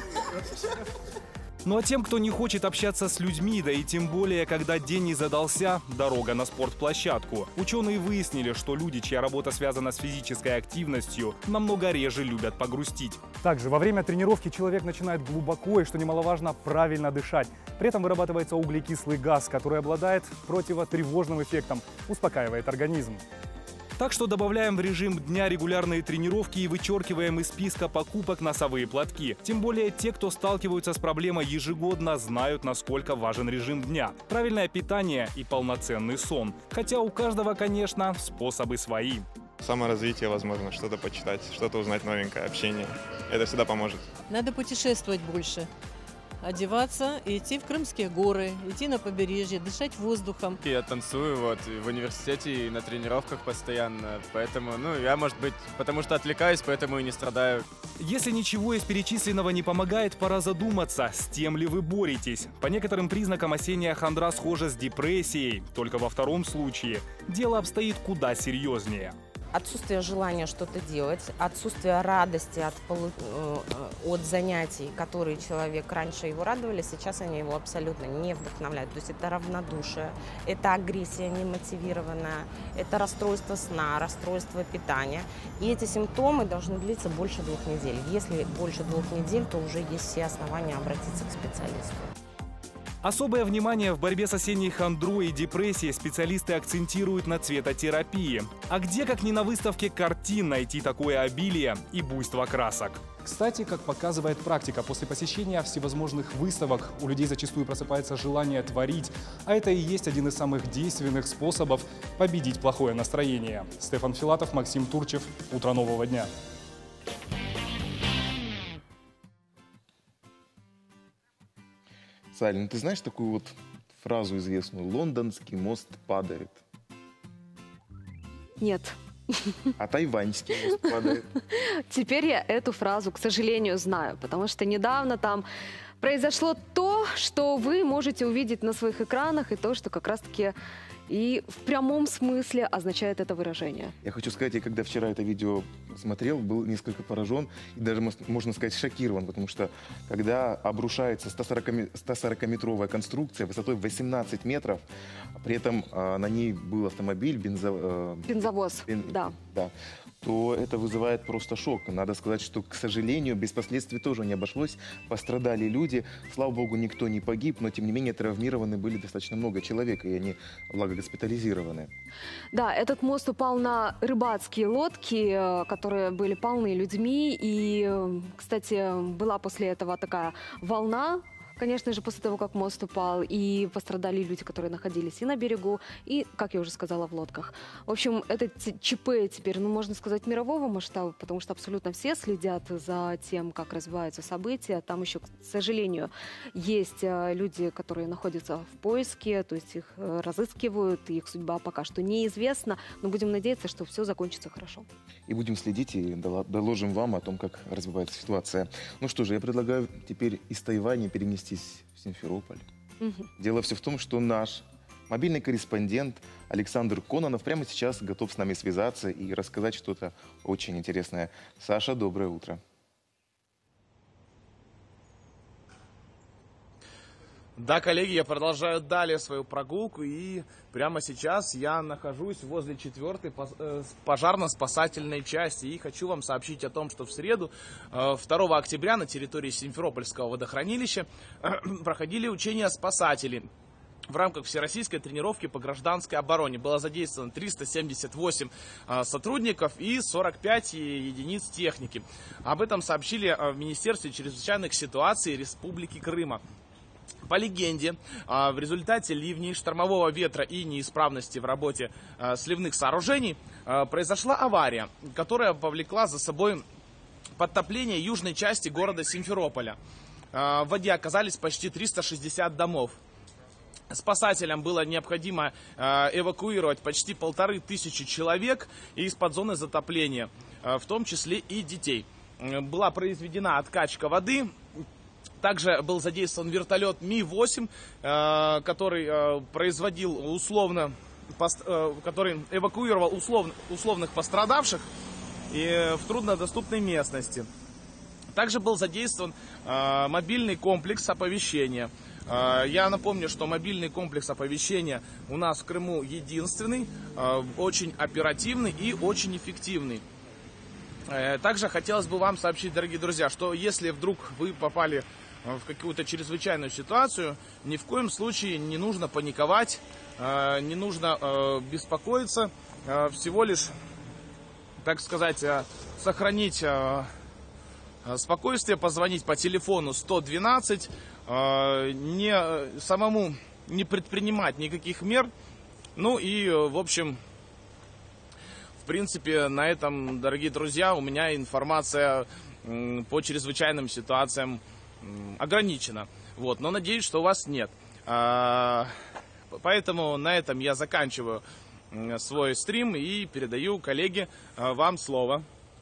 Ну а тем, кто не хочет общаться с людьми, да и тем более, когда день не задался, дорога на спортплощадку. Ученые выяснили, что люди, чья работа связана с физической активностью, намного реже любят погрустить. Также во время тренировки человек начинает глубоко и, что немаловажно, правильно дышать. При этом вырабатывается углекислый газ, который обладает противотревожным эффектом, успокаивает организм. Так что добавляем в режим дня регулярные тренировки и вычеркиваем из списка покупок носовые платки. Тем более те, кто сталкиваются с проблемой ежегодно, знают, насколько важен режим дня. Правильное питание и полноценный сон. Хотя у каждого, конечно, способы свои. Саморазвитие, возможно, что-то почитать, что-то узнать новенькое, общение. Это всегда поможет. Надо путешествовать больше. Одеваться и идти в Крымские горы, идти на побережье, дышать воздухом. Я танцую в университете и на тренировках постоянно, поэтому, я, может быть, потому что отвлекаюсь, поэтому и не страдаю. Если ничего из перечисленного не помогает, пора задуматься, с тем ли вы боретесь. По некоторым признакам осенняя хандра схожа с депрессией, только во втором случае дело обстоит куда серьезнее. Отсутствие желания что-то делать, отсутствие радости от занятий, которые человек раньше его радовали, сейчас они его абсолютно не вдохновляют. То есть это равнодушие, это агрессия немотивированная, это расстройство сна, расстройство питания. И эти симптомы должны длиться больше 2 недель. Если больше 2 недель, то уже есть все основания обратиться к специалисту. Особое внимание в борьбе с осенней хандрой и депрессией специалисты акцентируют на цветотерапии. А где, как ни на выставке картин, найти такое обилие и буйство красок? Кстати, как показывает практика, после посещения всевозможных выставок у людей зачастую просыпается желание творить, а это и есть один из самых действенных способов победить плохое настроение. Стефан Филатов, Максим Турчев. Утро нового дня. Саль, ты знаешь такую вот фразу известную: «Лондонский мост падает»? Нет. А тайваньский мост падает? Теперь я эту фразу, к сожалению, знаю, потому что недавно там произошло то, что вы можете увидеть на своих экранах, и то, что как раз-таки и в прямом смысле означает это выражение. Я хочу сказать, я когда вчера это видео смотрел, был несколько поражен и даже, можно сказать, шокирован, потому что когда обрушается 140-метровая конструкция высотой 18 метров, при этом на ней был автомобиль, бензовоз, да, то это вызывает просто шок. Надо сказать, что, к сожалению, без последствий тоже не обошлось. Пострадали люди. Слава богу, никто не погиб, но, тем не менее, травмированы были достаточно много человек, и они, благо, госпитализированы. Да, этот мост упал на рыбацкие лодки, которые были полны людьми. И, кстати, была после этого такая волна, конечно же, после того, как мост упал, и пострадали люди, которые находились и на берегу, и, как я уже сказала, в лодках. В общем, это ЧП теперь, можно сказать, мирового масштаба, потому что абсолютно все следят за тем, как развиваются события. Там еще, к сожалению, есть люди, которые находятся в поиске, то есть их разыскивают, их судьба пока что неизвестна, но будем надеяться, что все закончится хорошо. И будем следить и доложим вам о том, как развивается ситуация. Ну что же, я предлагаю теперь из Тайваня перенести в Симферополь. Дело все в том, что наш мобильный корреспондент Александр Кононов прямо сейчас готов с нами связаться и рассказать что-то очень интересное. Саша, доброе утро. Да, коллеги, я продолжаю далее свою прогулку, и прямо сейчас я нахожусь возле 4-й пожарно-спасательной части. И хочу вам сообщить о том, что в среду, 2 октября, на территории Симферопольского водохранилища проходили учения спасателей. В рамках всероссийской тренировки по гражданской обороне было задействовано 378 сотрудников и 45 единиц техники. Об этом сообщили в Министерстве чрезвычайных ситуаций Республики Крыма. По легенде, в результате ливней, штормового ветра и неисправности в работе сливных сооружений произошла авария, которая повлекла за собой подтопление южной части города Симферополя. В воде оказались почти 360 домов. спасателям было необходимо эвакуировать почти 1500 человек из-под зоны затопления, в том числе и детей. Была произведена откачка воды. Также был задействован вертолет Ми-8, который который эвакуировал условных пострадавших в труднодоступной местности. Также был задействован мобильный комплекс оповещения. Я напомню, что мобильный комплекс оповещения у нас в Крыму единственный, очень оперативный и очень эффективный. Также хотелось бы вам сообщить, дорогие друзья, что если вдруг вы попали в какую-то чрезвычайную ситуацию, ни в коем случае не нужно паниковать, не нужно беспокоиться, всего лишь, так сказать, сохранить спокойствие, позвонить по телефону 112, самому не предпринимать никаких мер. Ну и, в общем, в принципе, на этом, дорогие друзья, у меня информация по чрезвычайным ситуациям ограничена. Вот, но надеюсь, что у вас нет. Поэтому на этом я заканчиваю свой стрим и передаю, коллеге, вам слово.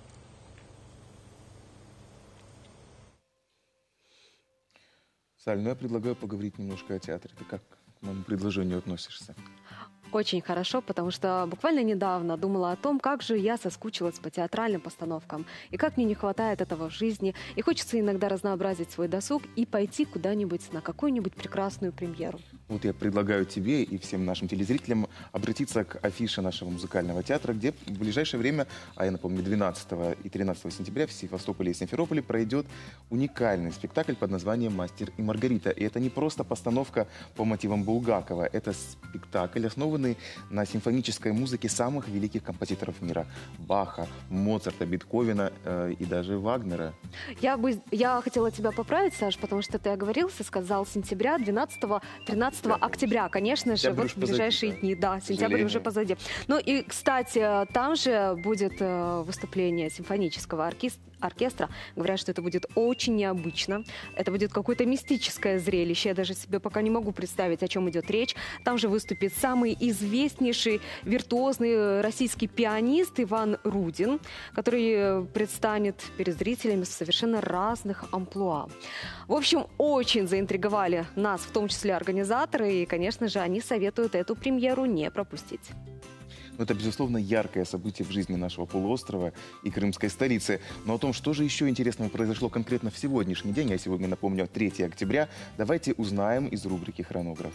Саль, ну я предлагаю поговорить немножко о театре. Ты как к моему предложению относишься? Очень хорошо, потому что буквально недавно думала о том, как же я соскучилась по театральным постановкам, и как мне не хватает этого в жизни, и хочется иногда разнообразить свой досуг и пойти куда-нибудь на какую-нибудь прекрасную премьеру. Вот я предлагаю тебе и всем нашим телезрителям обратиться к афише нашего музыкального театра, где в ближайшее время, а я напомню, 12 и 13 сентября в Севастополе и Симферополе пройдет уникальный спектакль под названием «Мастер и Маргарита». И это не просто постановка по мотивам Булгакова, это спектакль, основанный на симфонической музыке самых великих композиторов мира: Баха, Моцарта, Бетховена и даже Вагнера. Я хотела тебя поправить, Саш, потому что ты оговорился, сказал сентября, 12-13 октября, конечно же, вот в ближайшие дни. Да, сентябрь уже позади. Ну и, кстати, там же будет выступление симфонического оркестра. Говорят, что это будет очень необычно. Это будет какое-то мистическое зрелище. Я даже себе пока не могу представить, о чем идет речь. Там же выступит самый известнейший виртуозный российский пианист Иван Рудин, который предстанет перед зрителями в совершенно разных амплуа. В общем, очень заинтриговали нас, в том числе организаторы, и, конечно же, они советуют эту премьеру не пропустить. Но это, безусловно, яркое событие в жизни нашего полуострова и крымской столицы. Но о том, что же еще интересного произошло конкретно в сегодняшний день, я сегодня напомню, 3 октября, давайте узнаем из рубрики «Хронограф».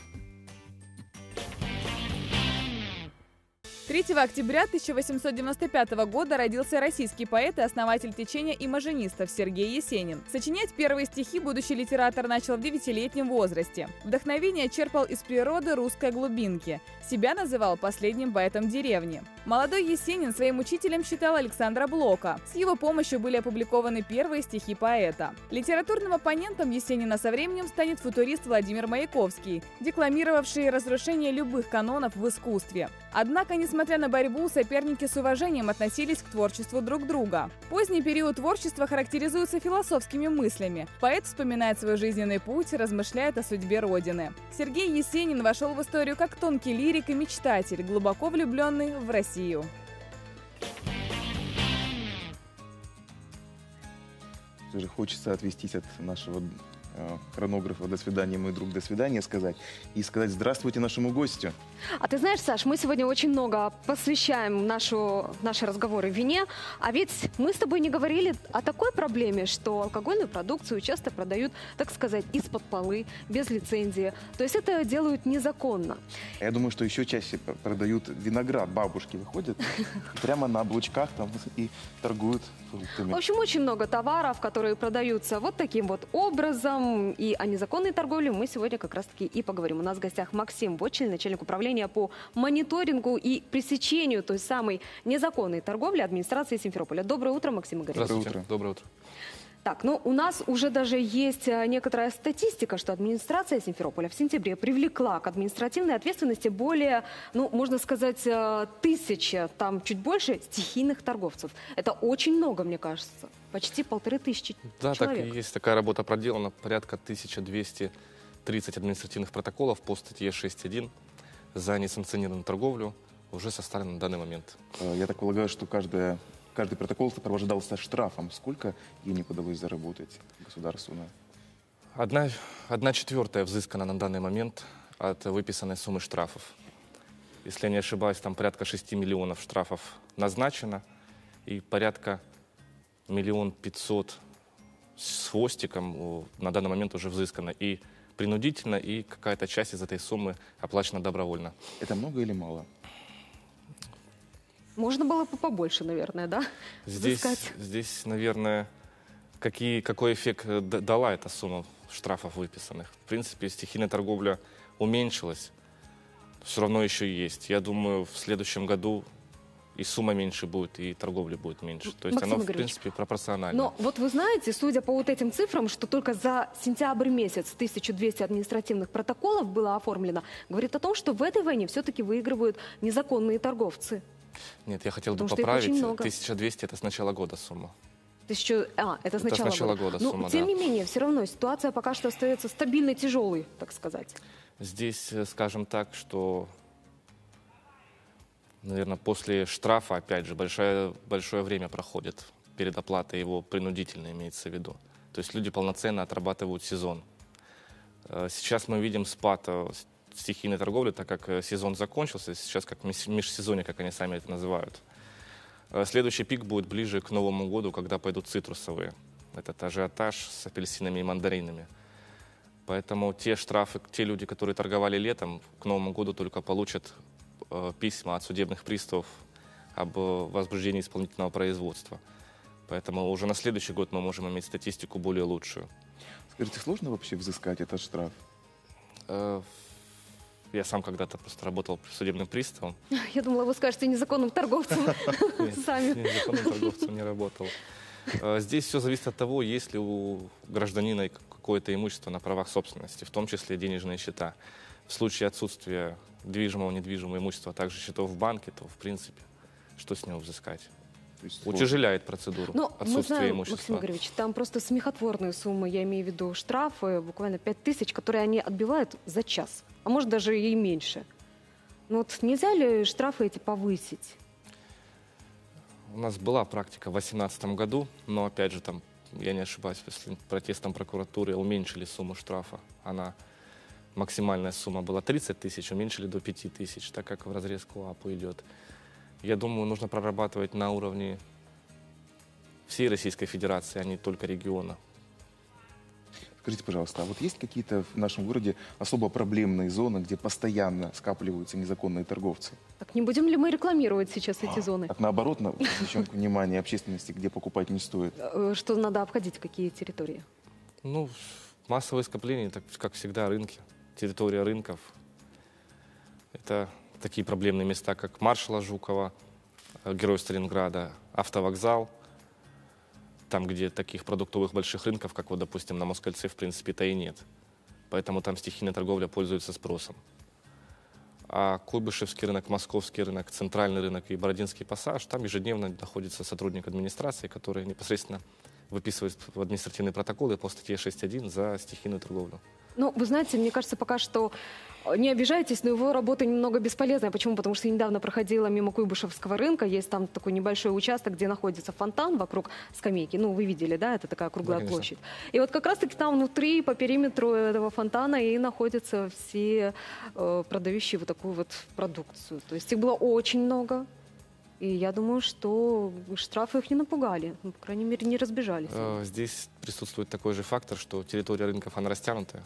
3 октября 1895 года родился российский поэт и основатель течения имажинистов Сергей Есенин. Сочинять первые стихи будущий литератор начал в 9-летнем возрасте. Вдохновение черпал из природы русской глубинки. Себя называл последним поэтом деревни. Молодой Есенин своим учителем считал Александра Блока. С его помощью были опубликованы первые стихи поэта. Литературным оппонентом Есенина со временем станет футурист Владимир Маяковский, декламировавший разрушение любых канонов в искусстве. Однако, несмотря на борьбу, соперники с уважением относились к творчеству друг друга. Поздний период творчества характеризуется философскими мыслями. Поэт вспоминает свой жизненный путь, размышляет о судьбе Родины. Сергей Есенин вошел в историю как тонкий лирик и мечтатель, глубоко влюбленный в Россию. Все же хочется отвестись от нашего хронографа «До свидания, мой друг, до свидания» сказать и сказать здравствуйте нашему гостю. А ты знаешь, Саш, мы сегодня очень много посвящаем наши разговоры вине, а ведь мы с тобой не говорили о такой проблеме, что алкогольную продукцию часто продают, так сказать, из-под полы, без лицензии. То есть это делают незаконно. Я думаю, что еще чаще продают виноград. Бабушки выходят прямо на облучках там и торгуют фруктами. В общем, очень много товаров, которые продаются вот таким вот образом. И о незаконной торговле мы сегодня как раз-таки и поговорим. У нас в гостях Максим Вотчель, начальник управления по мониторингу и пресечению той самой незаконной торговли администрации Симферополя. Доброе утро, Максим Игоревич. Здравствуйте. Доброе утро. Так, ну у нас уже даже есть некоторая статистика, что администрация Симферополя в сентябре привлекла к административной ответственности более, ну, можно сказать, 1000, там чуть больше, стихийных торговцев. Это очень много, мне кажется. Почти 1500 да, человек. Так и есть, такая работа проделана, порядка 1200 30 административных протоколов по статье 6.1 за несанкционированную торговлю уже составлено на данный момент. Я так полагаю, что каждый протокол сопровождался штрафом. Сколько денег удалось заработать государству? 1/4 взыскана на данный момент от выписанной суммы штрафов. Если я не ошибаюсь, там порядка 6 миллионов штрафов назначено, и порядка 1 500 000 с хвостиком на данный момент уже взыскано. И принудительно, и какая-то часть из этой суммы оплачена добровольно. Это много или мало? Можно было бы побольше, наверное, да? Здесь, наверное, какой эффект дала эта сумма штрафов выписанных. В принципе, стихийная торговля уменьшилась, все равно еще есть. Я думаю, в следующем году и сумма меньше будет, и торговля будет меньше. То есть Максим оно, в Игоревич, принципе, пропорционально. Но вот вы знаете, судя по вот этим цифрам, что только за сентябрь месяц 1200 административных протоколов было оформлено, говорит о том, что в этой войне все-таки выигрывают незаконные торговцы. Нет, я хотел бы Потому что их очень поправить. много. 1200 – это с начала года сумма. Это с начала года. сумма, Но, тем не менее, все равно ситуация пока что остается стабильной, тяжелой, так сказать. Здесь, скажем так, что, наверное, после штрафа, опять же, большое время проходит перед оплатой его, принудительно имеется в виду. То есть люди полноценно отрабатывают сезон. Сейчас мы видим спад стихийной торговли, так как сезон закончился, сейчас как межсезонье, как они сами это называют. Следующий пик будет ближе к Новому году, когда пойдут цитрусовые. Этот ажиотаж с апельсинами и мандаринами. Поэтому те штрафы, те люди, которые торговали летом, к Новому году только получат письма от судебных приставов об возбуждении исполнительного производства. Поэтому уже на следующий год мы можем иметь статистику более лучшую. Скажите, сложно вообще взыскать этот штраф? Я сам когда-то просто работал судебным приставом. Я думала, вы скажете незаконным торговцем сами. Незаконным торговцем не работал. Здесь все зависит от того, есть ли у гражданина какое-то имущество на правах собственности, в том числе денежные счета. В случае отсутствия движимого, недвижимого имущества, а также счетов в банке, то, в принципе, что с него взыскать? Утяжеляет процедуру отсутствия имущества. Максим Игоревич, там просто смехотворные суммы, я имею в виду штрафы, буквально 5000, которые они отбивают за час, а может даже и меньше. Ну вот нельзя ли штрафы эти повысить? У нас была практика в 2018 году, но опять же, там, я не ошибаюсь, если протестом прокуратуры уменьшили сумму штрафа. Максимальная сумма была 30 тысяч, уменьшили до 5000, так как в разрез КоАПу идет. Я думаю, нужно прорабатывать на уровне всей Российской Федерации, а не только региона. Скажите, пожалуйста, а вот есть какие-то в нашем городе особо проблемные зоны, где постоянно скапливаются незаконные торговцы? Так не будем ли мы рекламировать сейчас эти зоны? Так наоборот, привлечем внимание общественности, где покупать не стоит. Что надо обходить, какие территории? Ну, массовые скопления, так, как всегда, рынки, территория рынков. Это такие проблемные места, как Маршала Жукова, Герой Сталинграда, автовокзал. Там, где таких продуктовых больших рынков, как вот, допустим, на Москальце, в принципе-то и нет. Поэтому там стихийная торговля пользуется спросом. А Куйбышевский рынок, Московский рынок, Центральный рынок и Бородинский пассаж, там ежедневно находится сотрудник администрации, который непосредственно выписывает административные протоколы по статье 6.1 за стихийную торговлю. Ну, вы знаете, мне кажется, пока что, не обижайтесь, но его работа немного бесполезная. Почему? Потому что я недавно проходила мимо Куйбышевского рынка, есть там такой небольшой участок, где находится фонтан вокруг скамейки. Ну, вы видели, да, это такая круглая площадь. И вот как раз-таки там внутри, по периметру этого фонтана и находятся все продающие вот такую вот продукцию. То есть их было очень много. И я думаю, что штрафы их не напугали, ну, по крайней мере, не разбежались. Здесь присутствует такой же фактор, что территория рынков, она растянутая.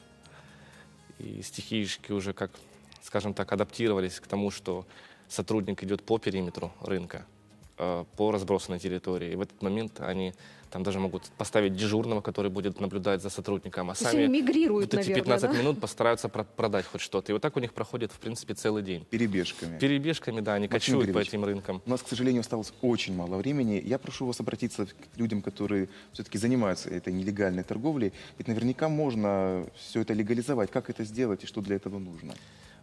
И стихийщики уже, как, скажем так, адаптировались к тому, что сотрудник идет по периметру рынка, по разбросанной территории. И в этот момент они там даже могут поставить дежурного, который будет наблюдать за сотрудником, а сами мигрируют, вот эти 15 наверное, минут постараются продать хоть что-то. И вот так у них проходит, в принципе, целый день. Перебежками. Перебежками, да, они кочуют по этим рынкам. У нас, к сожалению, осталось очень мало времени. Я прошу вас обратиться к людям, которые все-таки занимаются этой нелегальной торговлей. Ведь наверняка можно все это легализовать. Как это сделать и что для этого нужно?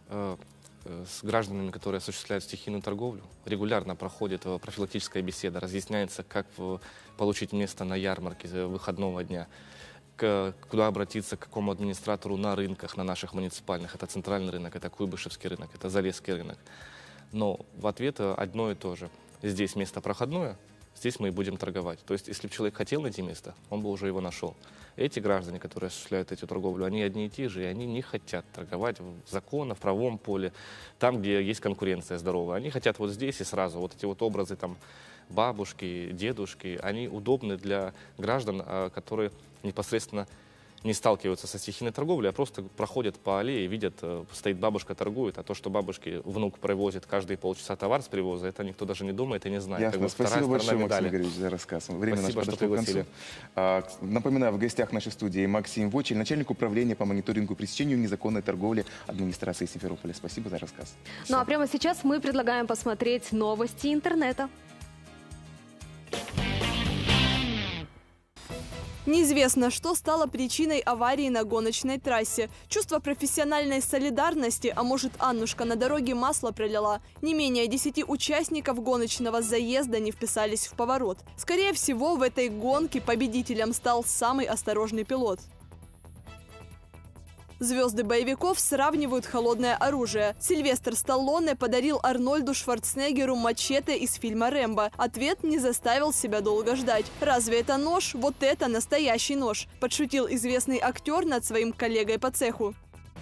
С гражданами, которые осуществляют стихийную торговлю, регулярно проходит профилактическая беседа, разъясняется, как получить место на ярмарке выходного дня. куда обратиться, к какому администратору на рынках, на наших муниципальных. Это центральный рынок, это Куйбышевский рынок, это Залесский рынок. Но в ответ одно и то же. Здесь место проходное, здесь мы и будем торговать. То есть, если бы человек хотел найти место, он бы уже его нашел. Эти граждане, которые осуществляют эту торговлю, они одни и те же, и они не хотят торговать в правом поле, там, где есть конкуренция здоровая. Они хотят вот здесь и сразу. Вот эти вот образы там бабушки, дедушки, они удобны для граждан, которые непосредственно не сталкиваются со стихийной торговлей, а просто проходят по аллее, видят, стоит бабушка, торгует, а то, что бабушке внук привозит каждые полчаса товар с привоза, это никто даже не думает и не знает. Ясно. Спасибо большое, Максим Игоревич, за рассказ. Время наше подошло к концу. Напоминаю, в гостях нашей студии Максим Вочель, начальник управления по мониторингу и пресечению незаконной торговли администрации Симферополя. Спасибо за рассказ. Ну а прямо сейчас мы предлагаем посмотреть новости интернета. Неизвестно, что стало причиной аварии на гоночной трассе. Чувство профессиональной солидарности, а может, Аннушка на дороге масло пролила. Не менее 10 участников гоночного заезда не вписались в поворот. Скорее всего, в этой гонке победителем стал самый осторожный пилот. Звезды боевиков сравнивают холодное оружие. Сильвестр Сталлоне подарил Арнольду Шварценеггеру мачете из фильма «Рэмбо». Ответ не заставил себя долго ждать. «Разве это нож? Вот это настоящий нож!» – подшутил известный актер над своим коллегой по цеху.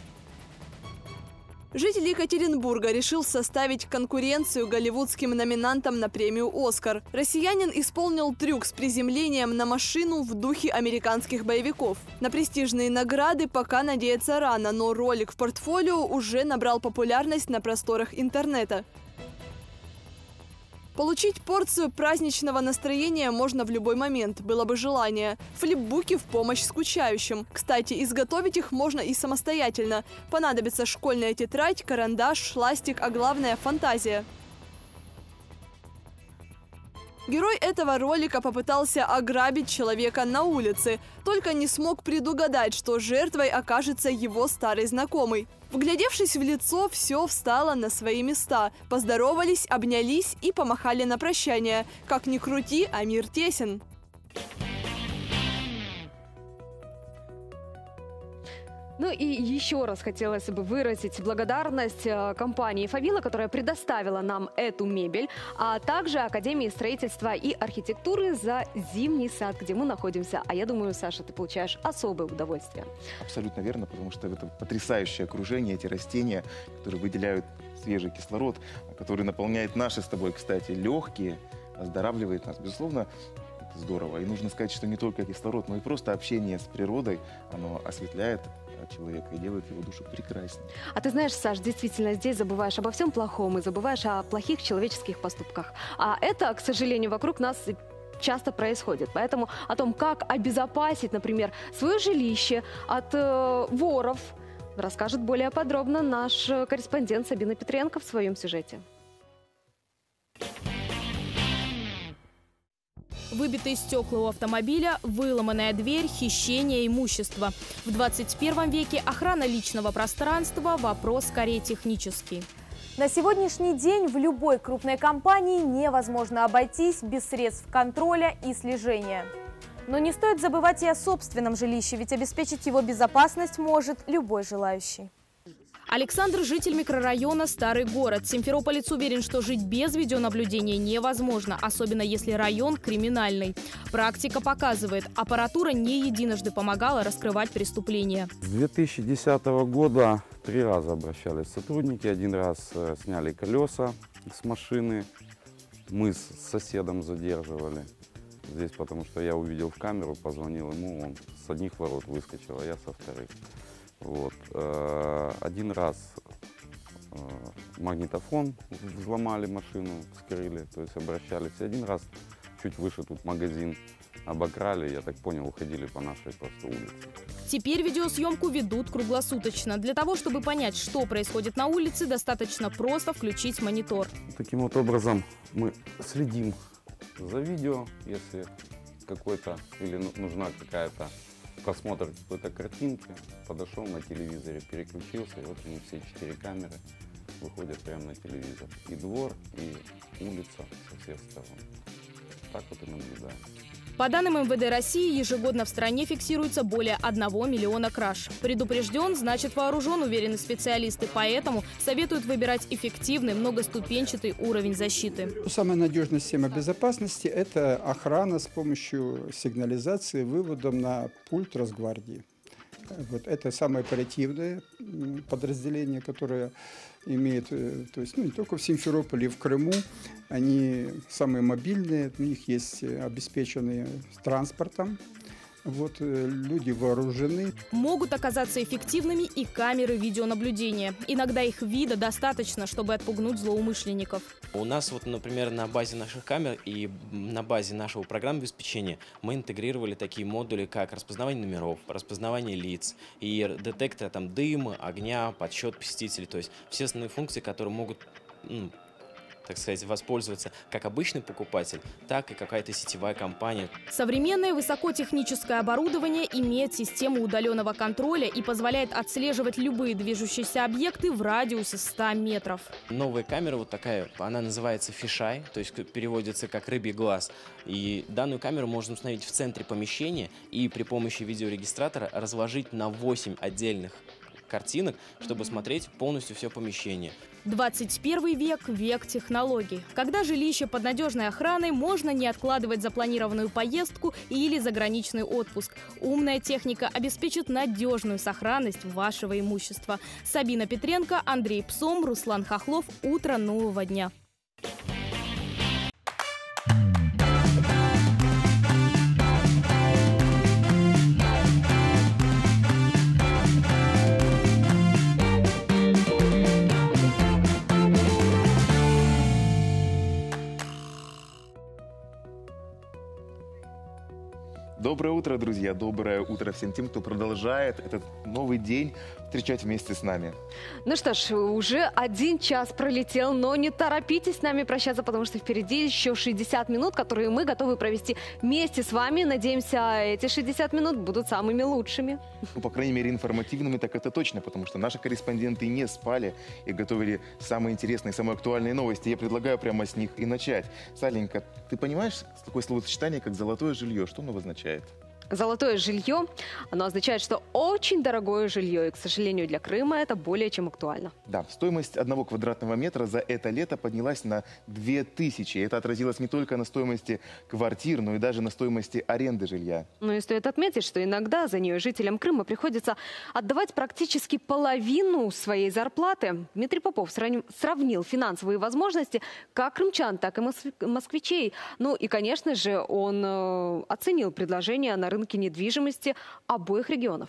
Житель Екатеринбурга решил составить конкуренцию голливудским номинантам на премию «Оскар». Россиянин исполнил трюк с приземлением на машину в духе американских боевиков. На престижные награды пока надеяться рано, но ролик в портфолио уже набрал популярность на просторах интернета. Получить порцию праздничного настроения можно в любой момент, было бы желание. Флипбуки в помощь скучающим. Кстати, изготовить их можно и самостоятельно. Понадобится школьная тетрадь, карандаш, ластик, а главное – фантазия. Герой этого ролика попытался ограбить человека на улице, только не смог предугадать, что жертвой окажется его старый знакомый. Вглядевшись в лицо, все встало на свои места. Поздоровались, обнялись и помахали на прощание. Как ни крути, а мир тесен. Ну и еще раз хотелось бы выразить благодарность компании «Фавила», которая предоставила нам эту мебель, а также Академии строительства и архитектуры за зимний сад, где мы находимся. А я думаю, Саша, ты получаешь особое удовольствие. Абсолютно верно, потому что это потрясающее окружение, эти растения, которые выделяют свежий кислород, который наполняет наши с тобой, кстати, легкие, оздоравливает нас. Безусловно, это здорово. И нужно сказать, что не только кислород, но и просто общение с природой, оно осветляет человека и делает его душу прекраснее. А ты знаешь, Саш, действительно, здесь забываешь обо всем плохом и забываешь о плохих человеческих поступках. А это, к сожалению, вокруг нас часто происходит. Поэтому о том, как обезопасить, например, свое жилище от воров, расскажет более подробно наш корреспондент Сабина Петренко в своем сюжете. Выбитые стекла у автомобиля, выломанная дверь, хищение имущества. В 21 веке охрана личного пространства – вопрос скорее технический. На сегодняшний день в любой крупной компании невозможно обойтись без средств контроля и слежения. Но не стоит забывать и о собственном жилище, ведь обеспечить его безопасность может любой желающий. Александр – житель микрорайона «Старый город». Симферополец уверен, что жить без видеонаблюдения невозможно, особенно если район криминальный. Практика показывает, аппаратура не единожды помогала раскрывать преступления. С 2010 года 3 раза обращались сотрудники. 1 раз сняли колеса с машины. Мы с соседом задерживали здесь, потому что я увидел в камеру, позвонил ему, он с одних ворот выскочил, а я со вторых. Вот. 1 раз магнитофон взломали машину, вскрыли, то есть обращались. 1 раз чуть выше тут магазин обокрали, я так понял, уходили по нашей просто улице. Теперь видеосъемку ведут круглосуточно. Для того, чтобы понять, что происходит на улице, достаточно просто включить монитор. Таким вот образом мы следим за видео, если какой-то или нужна какая-то просмотр какой-то картинки, подошел на телевизоре, переключился, и вот они все 4 камеры выходят прямо на телевизор. И двор, и улица со всех сторон. Так вот и наблюдаем. По данным МВД России, ежегодно в стране фиксируется более 1 миллиона краж. Предупрежден, значит вооружен, уверены специалисты. Поэтому советуют выбирать эффективный, многоступенчатый уровень защиты. Самая надежная система безопасности – это охрана с помощью сигнализации выводом на пульт Росгвардии. Вот это самое оперативное подразделение, которое имеет, то есть, не только в Симферополе, в Крыму, они самые мобильные, у них есть обеспеченные транспортом. Вот люди вооружены. Могут оказаться эффективными и камеры видеонаблюдения. Иногда их вида достаточно, чтобы отпугнуть злоумышленников. У нас, вот, например, на базе наших камер и на базе нашего программного обеспечения мы интегрировали такие модули, как распознавание номеров, распознавание лиц и детекторы дыма, огня, подсчет посетителей. То есть все основные функции, которые могут, так сказать, воспользоваться как обычный покупатель, так и какая-то сетевая компания. Современное высокотехническое оборудование имеет систему удаленного контроля и позволяет отслеживать любые движущиеся объекты в радиусе 100 метров. Новая камера вот такая, она называется фишай, то есть переводится как рыбий глаз. И данную камеру можно установить в центре помещения и при помощи видеорегистратора разложить на 8 отдельных картинок, чтобы смотреть полностью все помещение. 21 век – век технологий. Когда жилище под надежной охраной, можно не откладывать запланированную поездку или заграничный отпуск. Умная техника обеспечит надежную сохранность вашего имущества. Сабина Петренко, Андрей Псом, Руслан Хохлов. Утро нового дня. Доброе утро, друзья! Доброе утро всем тем, кто продолжает этот новый день встречать вместе с нами. Ну что ж, уже 1 час пролетел, но не торопитесь с нами прощаться, потому что впереди еще 60 минут, которые мы готовы провести вместе с вами. Надеемся, эти 60 минут будут самыми лучшими. Ну, по крайней мере, информативными, так это точно, потому что наши корреспонденты не спали и готовили самые интересные, самые актуальные новости. Я предлагаю прямо с них и начать. Саленька, ты понимаешь такое словосочетание, как «золотое жилье»? Что оно означает? Золотое жилье, оно означает, что очень дорогое жилье. И, к сожалению, для Крыма это более чем актуально. Да, стоимость 1 квадратного метра за это лето поднялась на 2000. Это отразилось не только на стоимости квартир, но и даже на стоимости аренды жилья. Ну и стоит отметить, что иногда за нее жителям Крыма приходится отдавать практически половину своей зарплаты. Дмитрий Попов сравнил финансовые возможности как крымчан, так и москвичей. Ну и, конечно же, он оценил предложение на рынке недвижимости обоих регионов.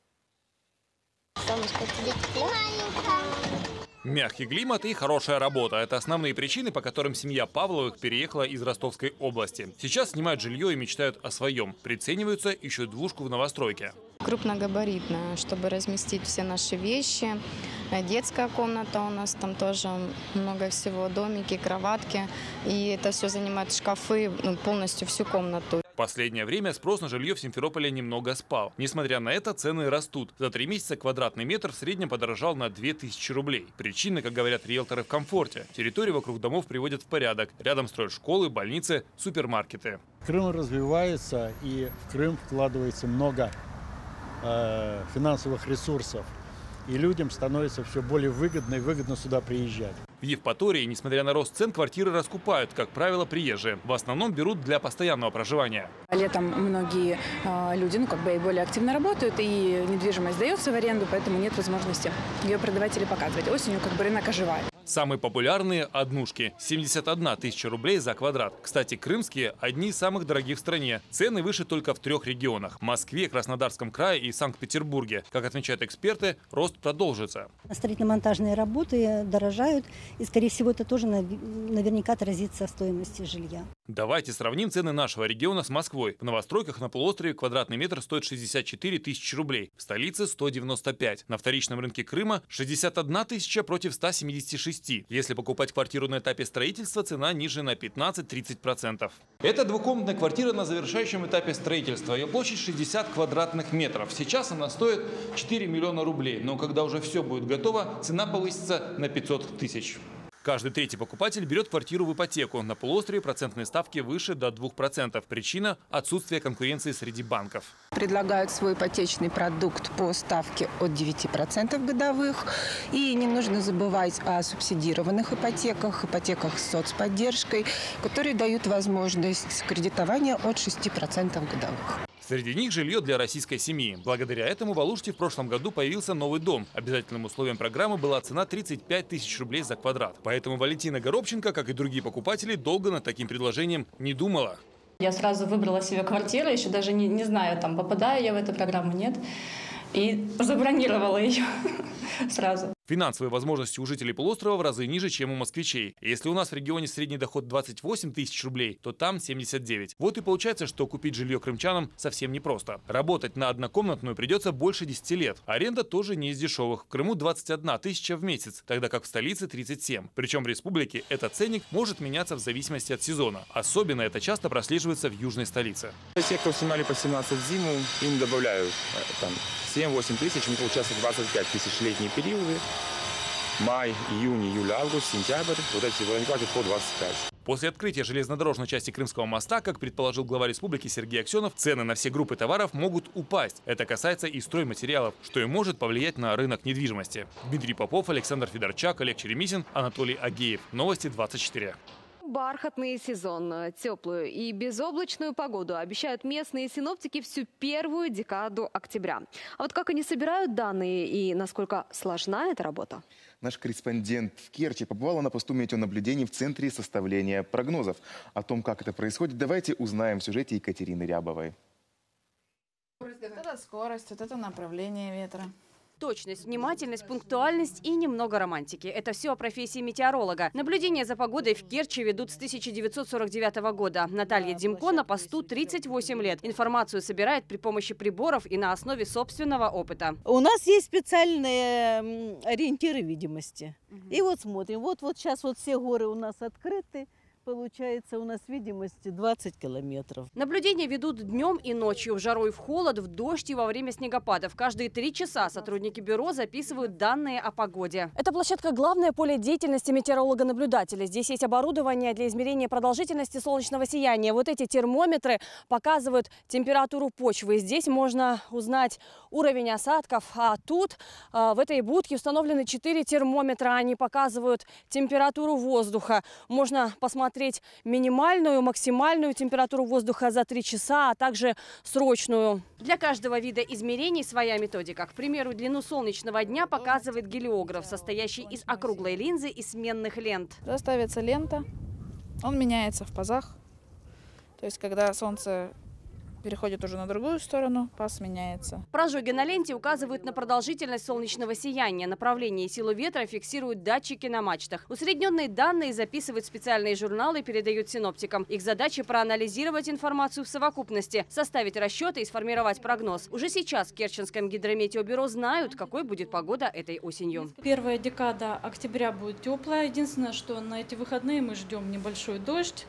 Мягкий климат и хорошая работа – это основные причины, по которым семья Павловых переехала из Ростовской области. Сейчас снимают жилье и мечтают о своем. Прицениваются, ищут двушку в новостройке. Крупногабаритная, чтобы разместить все наши вещи. Детская комната у нас, там тоже много всего, домики, кроватки. И это все занимает шкафы, полностью всю комнату. В последнее время спрос на жилье в Симферополе немного спал. Несмотря на это, цены растут. За 3 месяца квадратный метр в среднем подорожал на 2000 рублей. Причина, как говорят риэлторы, в комфорте. Территорию вокруг домов приводят в порядок. Рядом строят школы, больницы, супермаркеты. Крым развивается, и в Крым вкладывается много финансовых ресурсов. И людям становится все более выгодно и выгодно сюда приезжать. В Евпатории, несмотря на рост цен, квартиры раскупают, как правило, приезжие. В основном берут для постоянного проживания. Летом многие люди более активно работают, и недвижимость сдается в аренду, поэтому нет возможности ее продавать или показывать. Осенью рынок оживает. Самые популярные – однушки. 71 тысяча рублей за квадрат. Кстати, крымские – одни из самых дорогих в стране. Цены выше только в 3 регионах – Москве, Краснодарском крае и Санкт-Петербурге. Как отмечают эксперты, рост продолжится. Строительно-монтажные работы дорожают, и, скорее всего, это тоже наверняка отразится в стоимости жилья. Давайте сравним цены нашего региона с Москвой. В новостройках на полуострове квадратный метр стоит 64 тысячи рублей. В столице – 195. На вторичном рынке Крыма – 61 тысяча против 176. Если покупать квартиру на этапе строительства, цена ниже на 15-30%. Это двухкомнатная квартира на завершающем этапе строительства. Ее площадь 60 квадратных метров. Сейчас она стоит 4 миллиона рублей. Но когда уже все будет готово, цена повысится на 500 тысяч. Каждый третий покупатель берет квартиру в ипотеку. На полуострове процентные ставки выше до 2%. Причина – отсутствие конкуренции среди банков. Предлагают свой ипотечный продукт по ставке от 9% годовых. И не нужно забывать о субсидированных ипотеках, ипотеках с соцподдержкой, которые дают возможность кредитования от 6% годовых. Среди них жилье для российской семьи. Благодаря этому в Алуште в прошлом году появился новый дом. Обязательным условием программы была цена 35 тысяч рублей за квадрат. Поэтому Валентина Горобченко, как и другие покупатели, долго над таким предложением не думала. Я сразу выбрала себе квартиру, еще даже не знаю, там попадаю я в эту программу, нет. И забронировала ее сразу. Финансовые возможности у жителей полуострова в разы ниже, чем у москвичей. Если у нас в регионе средний доход 28 тысяч рублей, то там 79. Вот и получается, что купить жилье крымчанам совсем непросто. Работать на однокомнатную придется больше 10 лет. Аренда тоже не из дешевых. В Крыму 21 тысяча в месяц, тогда как в столице 37. Причем в республике этот ценник может меняться в зависимости от сезона. Особенно это часто прослеживается в южной столице. Те, кто снимали по 17 в зиму, им добавляют 7-8 тысяч, им получается 25 тысяч летние периоды. Май, июнь, июль, август, сентябрь. Вот эти они платят по 25. После открытия железнодорожной части Крымского моста, как предположил глава республики Сергей Аксенов, цены на все группы товаров могут упасть. Это касается и стройматериалов, что и может повлиять на рынок недвижимости. Дмитрий Попов, Александр Федорчак, Олег Черемисин, Анатолий Агеев. Новости 24. Бархатный сезон, теплую и безоблачную погоду обещают местные синоптики всю первую декаду октября. А вот как они собирают данные и насколько сложна эта работа? Наш корреспондент в Керчи побывала на посту метеонаблюдений в Центре составления прогнозов. О том, как это происходит, давайте узнаем в сюжете Екатерины Рябовой. Вот это скорость, вот это направление ветра. Точность, внимательность, пунктуальность и немного романтики. Это все о профессии метеоролога. Наблюдения за погодой в Керчи ведут с 1949 года. Наталья Демко на посту 38 лет. Информацию собирает при помощи приборов и на основе собственного опыта. У нас есть специальные ориентиры видимости. И вот смотрим. Вот сейчас вот все горы у нас открыты. Получается, у нас видимости 20 километров. Наблюдения ведут днем и ночью, в жару и в холод, в дождь и во время снегопадов. Каждые 3 часа сотрудники бюро записывают данные о погоде. Эта площадка – главное поле деятельности метеоролога-наблюдателя. Здесь есть оборудование для измерения продолжительности солнечного сияния. Вот эти термометры показывают температуру почвы. Здесь можно узнать уровень осадков. А тут, в этой будке, установлены 4 термометра. Они показывают температуру воздуха. Можно посмотреть минимальную, максимальную температуру воздуха за 3 часа, а также срочную. Для каждого вида измерений своя методика. К примеру, длину солнечного дня показывает гелиограф, состоящий из округлой линзы и сменных лент. Туда ставится лента, он меняется в пазах. То есть, когда солнце переходит уже на другую сторону, паз меняется. Прожоги на ленте указывают на продолжительность солнечного сияния. Направление и силу ветра фиксируют датчики на мачтах. Усредненные данные записывают специальные журналы и передают синоптикам. Их задача – проанализировать информацию в совокупности, составить расчеты и сформировать прогноз. Уже сейчас в Керченском гидрометеобюро знают, какой будет погода этой осенью. Первая декада октября будет теплая. Единственное, что на эти выходные мы ждем небольшой дождь.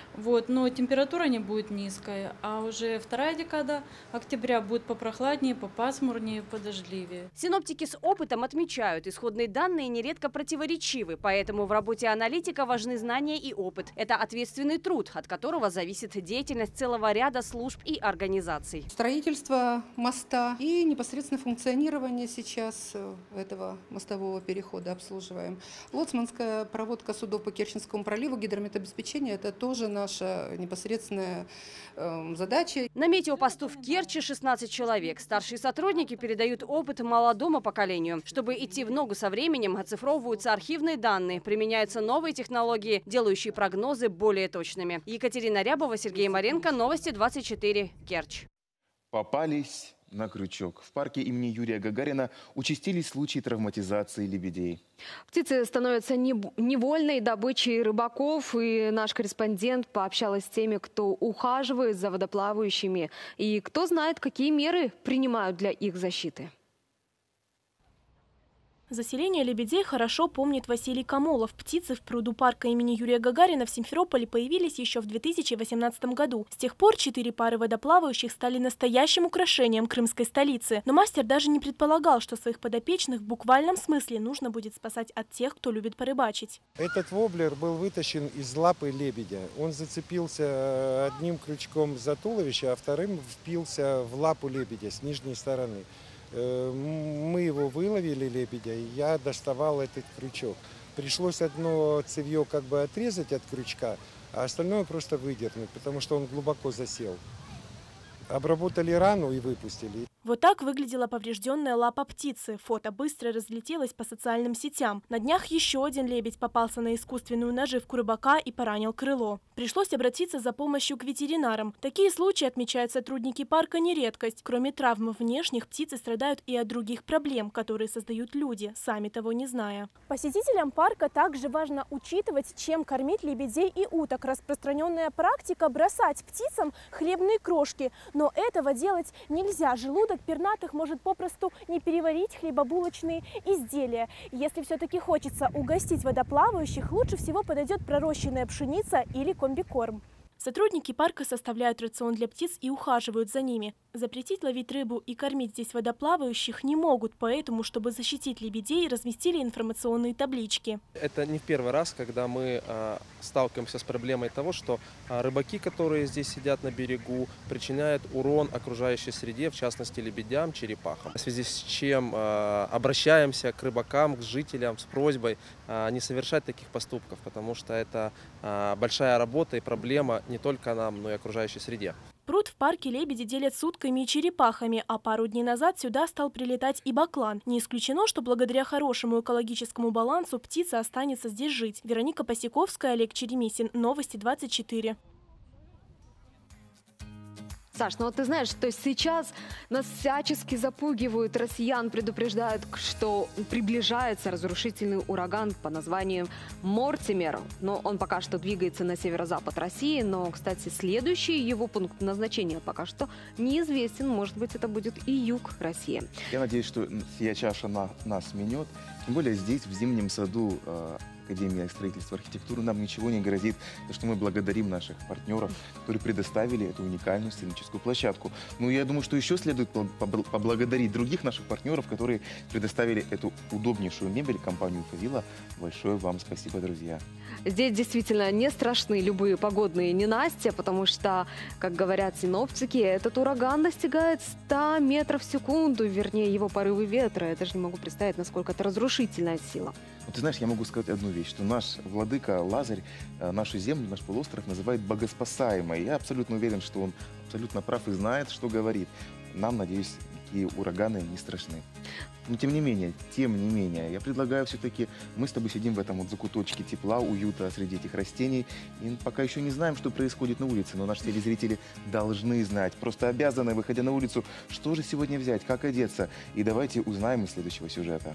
Но температура не будет низкая, а уже вторая декада октября будет попрохладнее, попасмурнее, подождливее. Синоптики с опытом отмечают, исходные данные нередко противоречивы, поэтому в работе аналитика важны знания и опыт. Это ответственный труд, от которого зависит деятельность целого ряда служб и организаций. Строительство моста и непосредственно функционирование сейчас этого мостового перехода обслуживаем. Лоцманская проводка судов по Керченскому проливу, гидрометобеспечение – это тоже наша непосредственная задача. На метеопосту в Керчи 16 человек. Старшие сотрудники передают опыт молодому поколению. Чтобы идти в ногу со временем, оцифровываются архивные данные, применяются новые технологии, делающие прогнозы более точными. Екатерина Рябова, Сергей Маренко, Новости 24, Керчь. Попались на крючок. В парке имени Юрия Гагарина участились случаи травматизации лебедей. Птицы становятся невольной добычей рыбаков, и наш корреспондент пообщалась с теми, кто ухаживает за водоплавающими и кто знает, какие меры принимают для их защиты. Заселение лебедей хорошо помнит Василий Камолов. Птицы в пруду парка имени Юрия Гагарина в Симферополе появились еще в 2018 году. С тех пор 4 пары водоплавающих стали настоящим украшением крымской столицы. Но мастер даже не предполагал, что своих подопечных в буквальном смысле нужно будет спасать от тех, кто любит порыбачить. Этот воблер был вытащен из лапы лебедя. Он зацепился одним крючком за туловище, а вторым впился в лапу лебедя с нижней стороны. Мы его выловили, лебедя, и я доставал этот крючок. Пришлось одно цевье как бы отрезать от крючка, а остальное просто выдернуть, потому что он глубоко засел. Обработали рану и выпустили. Вот так выглядела поврежденная лапа птицы. Фото быстро разлетелось по социальным сетям. На днях еще один лебедь попался на искусственную наживку рыбака и поранил крыло. Пришлось обратиться за помощью к ветеринарам. Такие случаи, отмечают сотрудники парка, не редкость. Кроме травм внешних, птицы страдают и от других проблем, которые создают люди, сами того не зная. Посетителям парка также важно учитывать, чем кормить лебедей и уток. Распространенная практика – бросать птицам хлебные крошки. Но этого делать нельзя. Желудок пернатых может попросту не переварить хлебобулочные изделия. Если все-таки хочется угостить водоплавающих, лучше всего подойдет пророщенная пшеница или комбикорм. Сотрудники парка составляют рацион для птиц и ухаживают за ними. Запретить ловить рыбу и кормить здесь водоплавающих не могут, поэтому, чтобы защитить лебедей, разместили информационные таблички. Это не в первый раз, когда мы сталкиваемся с проблемой того, что рыбаки, которые здесь сидят на берегу, причиняют урон окружающей среде, в частности лебедям, черепахам. В связи с чем обращаемся к рыбакам, к жителям с просьбой не совершать таких поступков, потому что это большая работа и проблема не только нам, но и окружающей среде. Пруд в парке лебеди делят с утками и черепахами, а пару дней назад сюда стал прилетать и баклан. Не исключено, что благодаря хорошему экологическому балансу птица останется здесь жить. Вероника Посяковская, Олег Черемисин. Новости 24. Саш, ну вот ты знаешь, то есть сейчас нас всячески запугивают, россиян предупреждают, что приближается разрушительный ураган по названию Мортимер. Но он пока что двигается на северо-запад России, но, кстати, следующий его пункт назначения пока что неизвестен. Может быть, это будет и юг России. Я надеюсь, что сия чаша нас минет. Тем более здесь, в Зимнем саду Академии строительства и архитектуры, нам ничего не грозит, потому что мы благодарим наших партнеров, которые предоставили эту уникальную сценическую площадку. Ну, я думаю, что еще следует поблагодарить других наших партнеров, которые предоставили эту удобнейшую мебель, компанию «Фавила». Большое вам спасибо, друзья. Здесь действительно не страшны любые погодные ненастья, потому что, как говорят синоптики, этот ураган достигает 100 метров в секунду, вернее, его порывы ветра. Я даже не могу представить, насколько это разрушительная сила. Вот ты знаешь, я могу сказать одну вещь, что наш владыка Лазарь нашу землю, наш полуостров называет богоспасаемой. Я абсолютно уверен, что он абсолютно прав и знает, что говорит. Нам, надеюсь, такие ураганы не страшны. Но тем не менее, я предлагаю все-таки, мы с тобой сидим в этом вот закуточке тепла, уюта среди этих растений. И пока еще не знаем, что происходит на улице, но наши телезрители должны знать, просто обязаны, выходя на улицу, что же сегодня взять, как одеться. И давайте узнаем из следующего сюжета.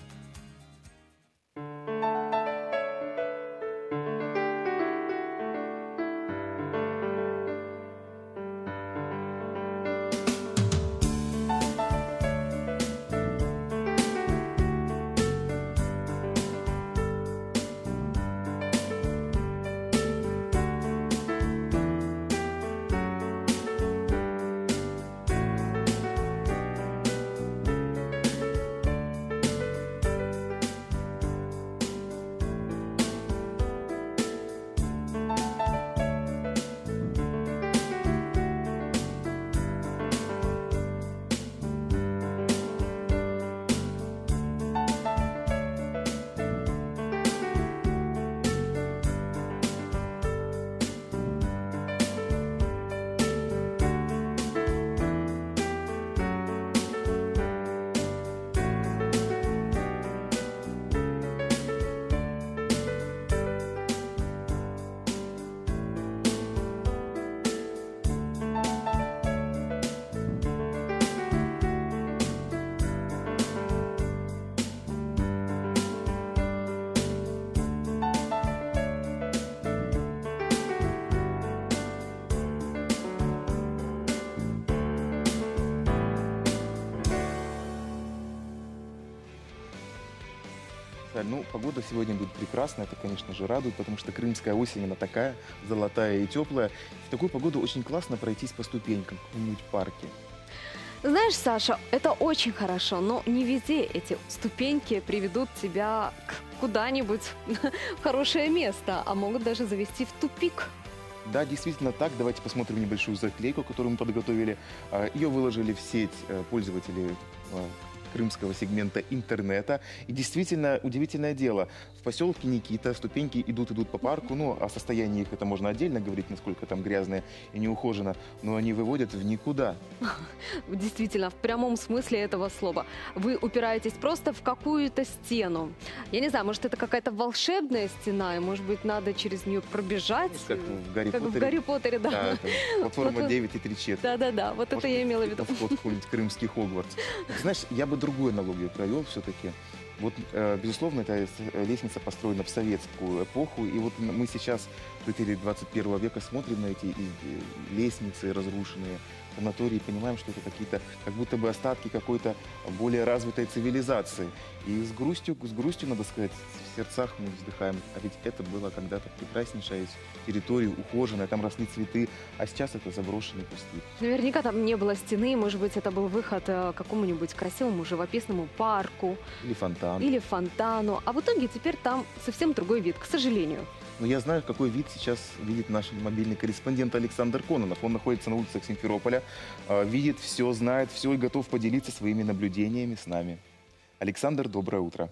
Ну, погода сегодня будет прекрасная, это, конечно же, радует, потому что крымская осень, она такая золотая и теплая. В такую погоду очень классно пройтись по ступенькам в каком-нибудь парке. Знаешь, Саша, это очень хорошо, но не везде эти ступеньки приведут тебя куда-нибудь в хорошее место, а могут даже завести в тупик. Да, действительно так. Давайте посмотрим небольшую заклейку, которую мы подготовили. Ее выложили в сеть пользователи крымского сегмента интернета. И действительно удивительное дело. В поселке Никита ступеньки идут по парку. Ну, о состоянии их это можно отдельно говорить, насколько там грязно и неухожено. Но они выводят в никуда. Действительно, в прямом смысле этого слова. Вы упираетесь просто в какую-то стену. Я не знаю, может, это какая-то волшебная стена, и, может быть, надо через нее пробежать. Как в Гарри Поттере. В Гарри Поттере, да. Да, платформа 9,3. Да-да-да, вот это я имела в виду. Вход в какой-нибудь крымский Хогвартс. Знаешь, я бы другую аналогию провел все-таки. Вот, безусловно, эта лестница построена в советскую эпоху, и вот мы сейчас, жители 21 века, смотрим на эти лестницы разрушенные, санатории, и понимаем, что это какие-то, как будто бы остатки какой-то более развитой цивилизации. И с грустью, надо сказать, в сердцах мы вздыхаем. А ведь это было когда-то прекраснейшая территория, ухоженная, там росли цветы, а сейчас это заброшенный пустырь. Наверняка там не было стены, может быть, это был выход к какому-нибудь красивому живописному парку. Или фонтану. А в итоге теперь там совсем другой вид, к сожалению. Но я знаю, какой вид сейчас видит наш мобильный корреспондент Александр Кононов. Он находится на улицах Симферополя, видит все, знает все и готов поделиться своими наблюдениями с нами. Александр, доброе утро.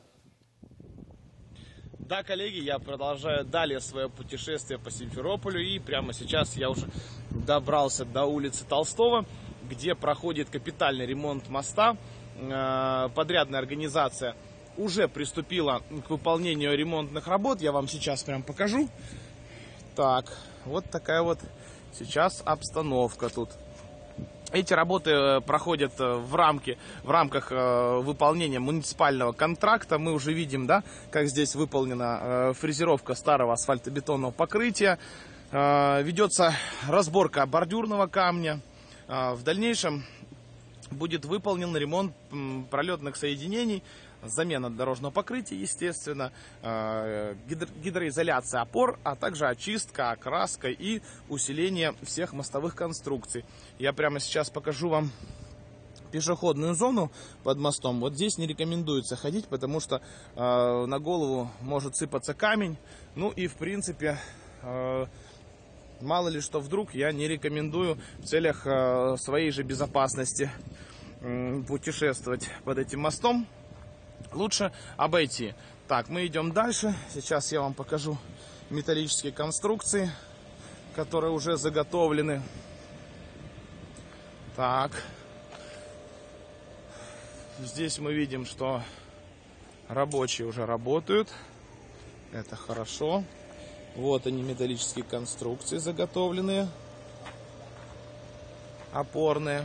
Да, коллеги, я продолжаю далее свое путешествие по Симферополю. И прямо сейчас я уже добрался до улицы Толстого, где проходит капитальный ремонт моста. Подрядная организация уже приступила к выполнению ремонтных работ. Я вам сейчас прям покажу. Так, вот такая вот сейчас обстановка тут. Эти работы проходят в рамках выполнения муниципального контракта. Мы уже видим, да, как здесь выполнена фрезеровка старого асфальтобетонного покрытия. Ведется разборка бордюрного камня. В дальнейшем будет выполнен ремонт пролетных соединений, замена дорожного покрытия, естественно, гидроизоляция опор, а также очистка, окраска и усиление всех мостовых конструкций. Я прямо сейчас покажу вам пешеходную зону под мостом. Вот здесь не рекомендуется ходить, потому что на голову может сыпаться камень. Ну и в принципе, мало ли что вдруг, я не рекомендую в целях своей же безопасности путешествовать под этим мостом. Лучше обойти. Так, мы идем дальше. Сейчас я вам покажу металлические конструкции, которые уже заготовлены. Так. Здесь мы видим, что рабочие уже работают. Это хорошо. Вот они, металлические конструкции заготовленные. Опорные.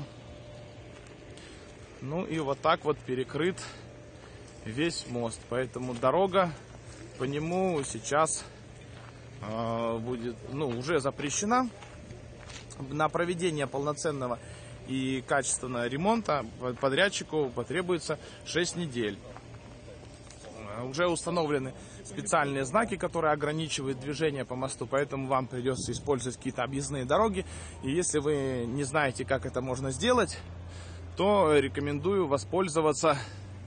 Ну и вот так вот перекрыт весь мост. Поэтому дорога по нему сейчас будет, уже запрещена. На проведение полноценного и качественного ремонта подрядчику потребуется 6 недель. Уже установлены специальные знаки, которые ограничивают движение по мосту, поэтому вам придется использовать какие-то объездные дороги. И если вы не знаете, как это можно сделать, то рекомендую воспользоваться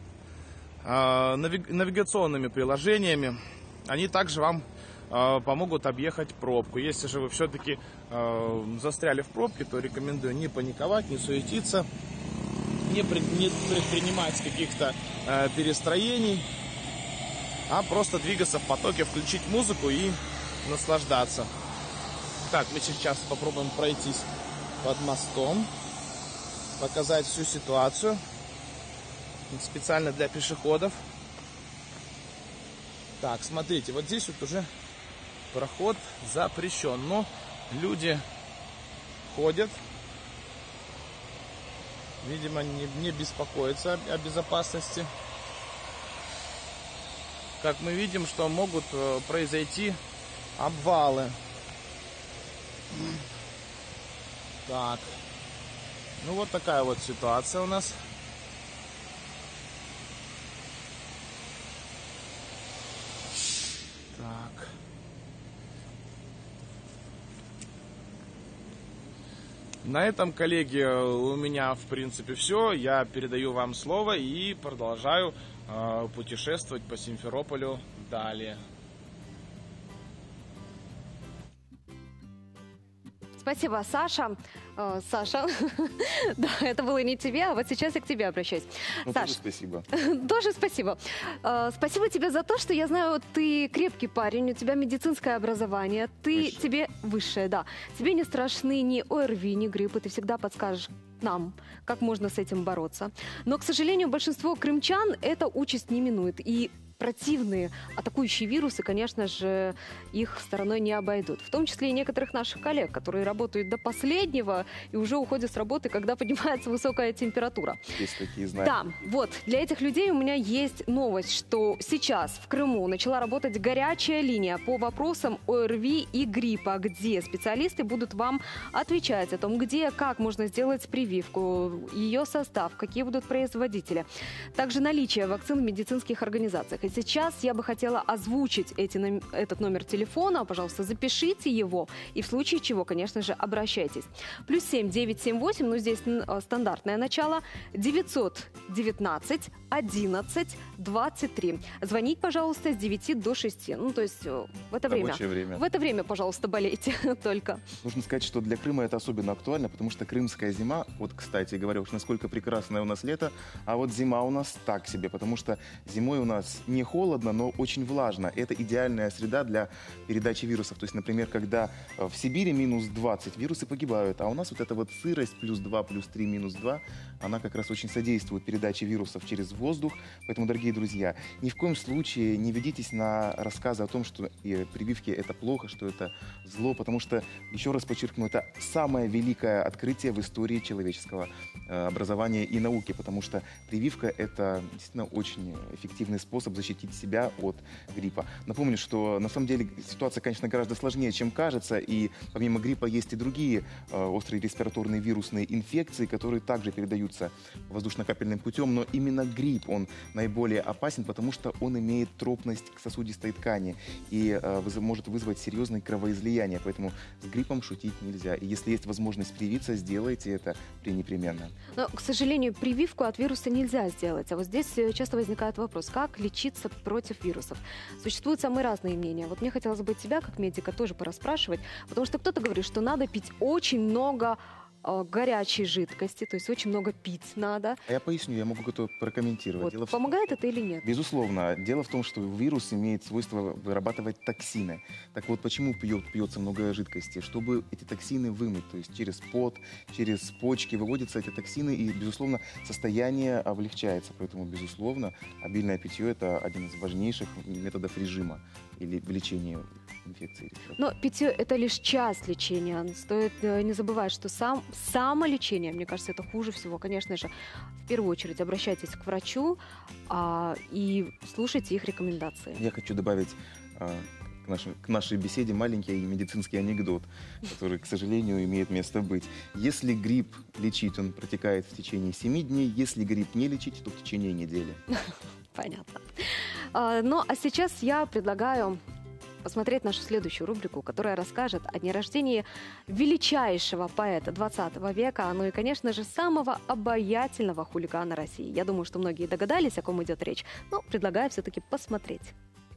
навигационными приложениями. Они также вам помогут объехать пробку. Если же вы все-таки застряли в пробке, то рекомендую не паниковать, не суетиться, не предпринимать каких-то перестроений, а просто двигаться в потоке, включить музыку и наслаждаться. Так, мы сейчас попробуем пройтись под мостом, показать всю ситуацию специально для пешеходов. Так, смотрите, вот здесь вот уже проход запрещен, но люди ходят, видимо, не беспокоятся о безопасности. Как мы видим, что могут произойти обвалы. Так, ну вот такая вот ситуация у нас. Так. На этом, коллеги, у меня, в принципе, все. Я передаю вам слово и продолжаю путешествовать по Симферополю далее. Спасибо, Саша. Саша, да, это было не тебе, а вот сейчас я к тебе обращаюсь. Ну, Саш, тоже спасибо. Тоже спасибо. Спасибо тебе за то, что я знаю, ты крепкий парень, у тебя медицинское образование, тебе высшее, да. Тебе не страшны ни ОРВИ, ни гриппы, ты всегда подскажешь нам, как можно с этим бороться. Но, к сожалению, большинство крымчан эта участь не минует. И противные атакующие вирусы, конечно же, их стороной не обойдут. В том числе и некоторых наших коллег, которые работают до последнего и уже уходят с работы, когда поднимается высокая температура. Есть такие знаки. Да, вот, для этих людей у меня есть новость, что сейчас в Крыму начала работать горячая линия по вопросам ОРВИ и гриппа, где специалисты будут вам отвечать о том, где, как можно сделать прививку, ее состав, какие будут производители. Также наличие вакцин в медицинских организациях. И сейчас я бы хотела озвучить этот номер телефона. Пожалуйста, запишите его. И в случае чего, конечно же, обращайтесь. +7 978, ну здесь стандартное начало, 919 11 23. Звонить, пожалуйста, с 9 до 6. Ну, то есть в это время. В это время, пожалуйста, болейте только. Нужно сказать, что для Крыма это особенно актуально, потому что крымская зима, вот, кстати говоря, уж насколько прекрасное у нас лето, а вот зима у нас так себе, потому что зимой у нас не холодно, но очень влажно. Это идеальная среда для передачи вирусов. То есть, например, когда в Сибири -20, вирусы погибают, а у нас вот эта вот сырость +2, +3, -2, она как раз очень содействует передаче вирусов через воздух. Поэтому, дорогие друзья, ни в коем случае не ведитесь на рассказы о том, что прививки это плохо, что это зло, потому что, еще раз подчеркну, это самое великое открытие в истории человеческого образования и науки, потому что прививка это действительно очень эффективный способ защитить себя от гриппа. Напомню, что на самом деле ситуация, конечно, гораздо сложнее, чем кажется, и помимо гриппа есть и другие острые респираторные вирусные инфекции, которые также передаются воздушно-капельным путем, но именно грипп, он наиболее опасен, потому что он имеет тропность к сосудистой ткани и может вызвать серьезное кровоизлияние, поэтому с гриппом шутить нельзя. И если есть возможность привиться, сделайте это пренепременно. Но, к сожалению, прививку от вируса нельзя сделать. А вот здесь часто возникает вопрос, как лечиться против вирусов. Существуют самые разные мнения. Вот мне хотелось бы тебя, как медика, тоже порасспрашивать, потому что кто-то говорит, что надо пить очень много горячей жидкости, то есть очень много пить надо. А я поясню, я могу это прокомментировать. Вот. Помогает это или нет? Безусловно. Дело в том, что вирус имеет свойство вырабатывать токсины. Так вот, почему пьется много жидкости? Чтобы эти токсины вымыть, то есть через пот, через почки выводятся эти токсины, и, безусловно, состояние облегчается. Поэтому, безусловно, обильное питье – это один из важнейших методов режима или в лечении инфекции. Но питье – это лишь часть лечения. Стоит не забывать, что самолечение, мне кажется, это хуже всего. Конечно же, в первую очередь обращайтесь к врачу и слушайте их рекомендации. Я хочу добавить к нашей беседе маленький медицинский анекдот, который, к сожалению, имеет место быть. Если грипп лечить, он протекает в течение 7 дней. Если грипп не лечить, то в течение недели. Понятно. Ну, а сейчас я предлагаю посмотреть нашу следующую рубрику, которая расскажет о дне рождения величайшего поэта 20 века, ну и, конечно же, самого обаятельного хулигана России. Я думаю, что многие догадались, о ком идет речь, но предлагаю все-таки посмотреть.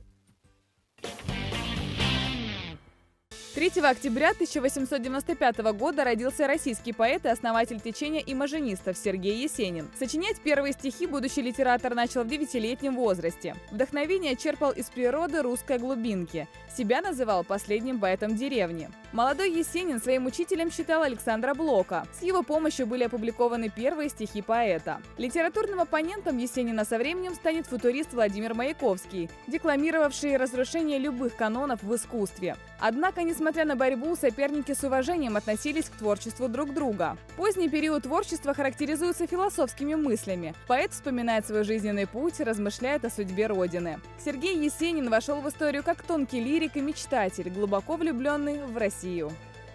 3 октября 1895 года родился российский поэт и основатель течения имажинистов Сергей Есенин. Сочинять первые стихи будущий литератор начал в 9-летнем возрасте. Вдохновение черпал из природы русской глубинки. Себя называл последним поэтом деревни. Молодой Есенин своим учителем считал Александра Блока. С его помощью были опубликованы первые стихи поэта. Литературным оппонентом Есенина со временем станет футурист Владимир Маяковский, декламировавший разрушение любых канонов в искусстве. Однако, несмотря на борьбу, соперники с уважением относились к творчеству друг друга. Поздний период творчества характеризуется философскими мыслями. Поэт вспоминает свой жизненный путь, размышляет о судьбе Родины. Сергей Есенин вошел в историю как тонкий лирик и мечтатель, глубоко влюбленный в Россию.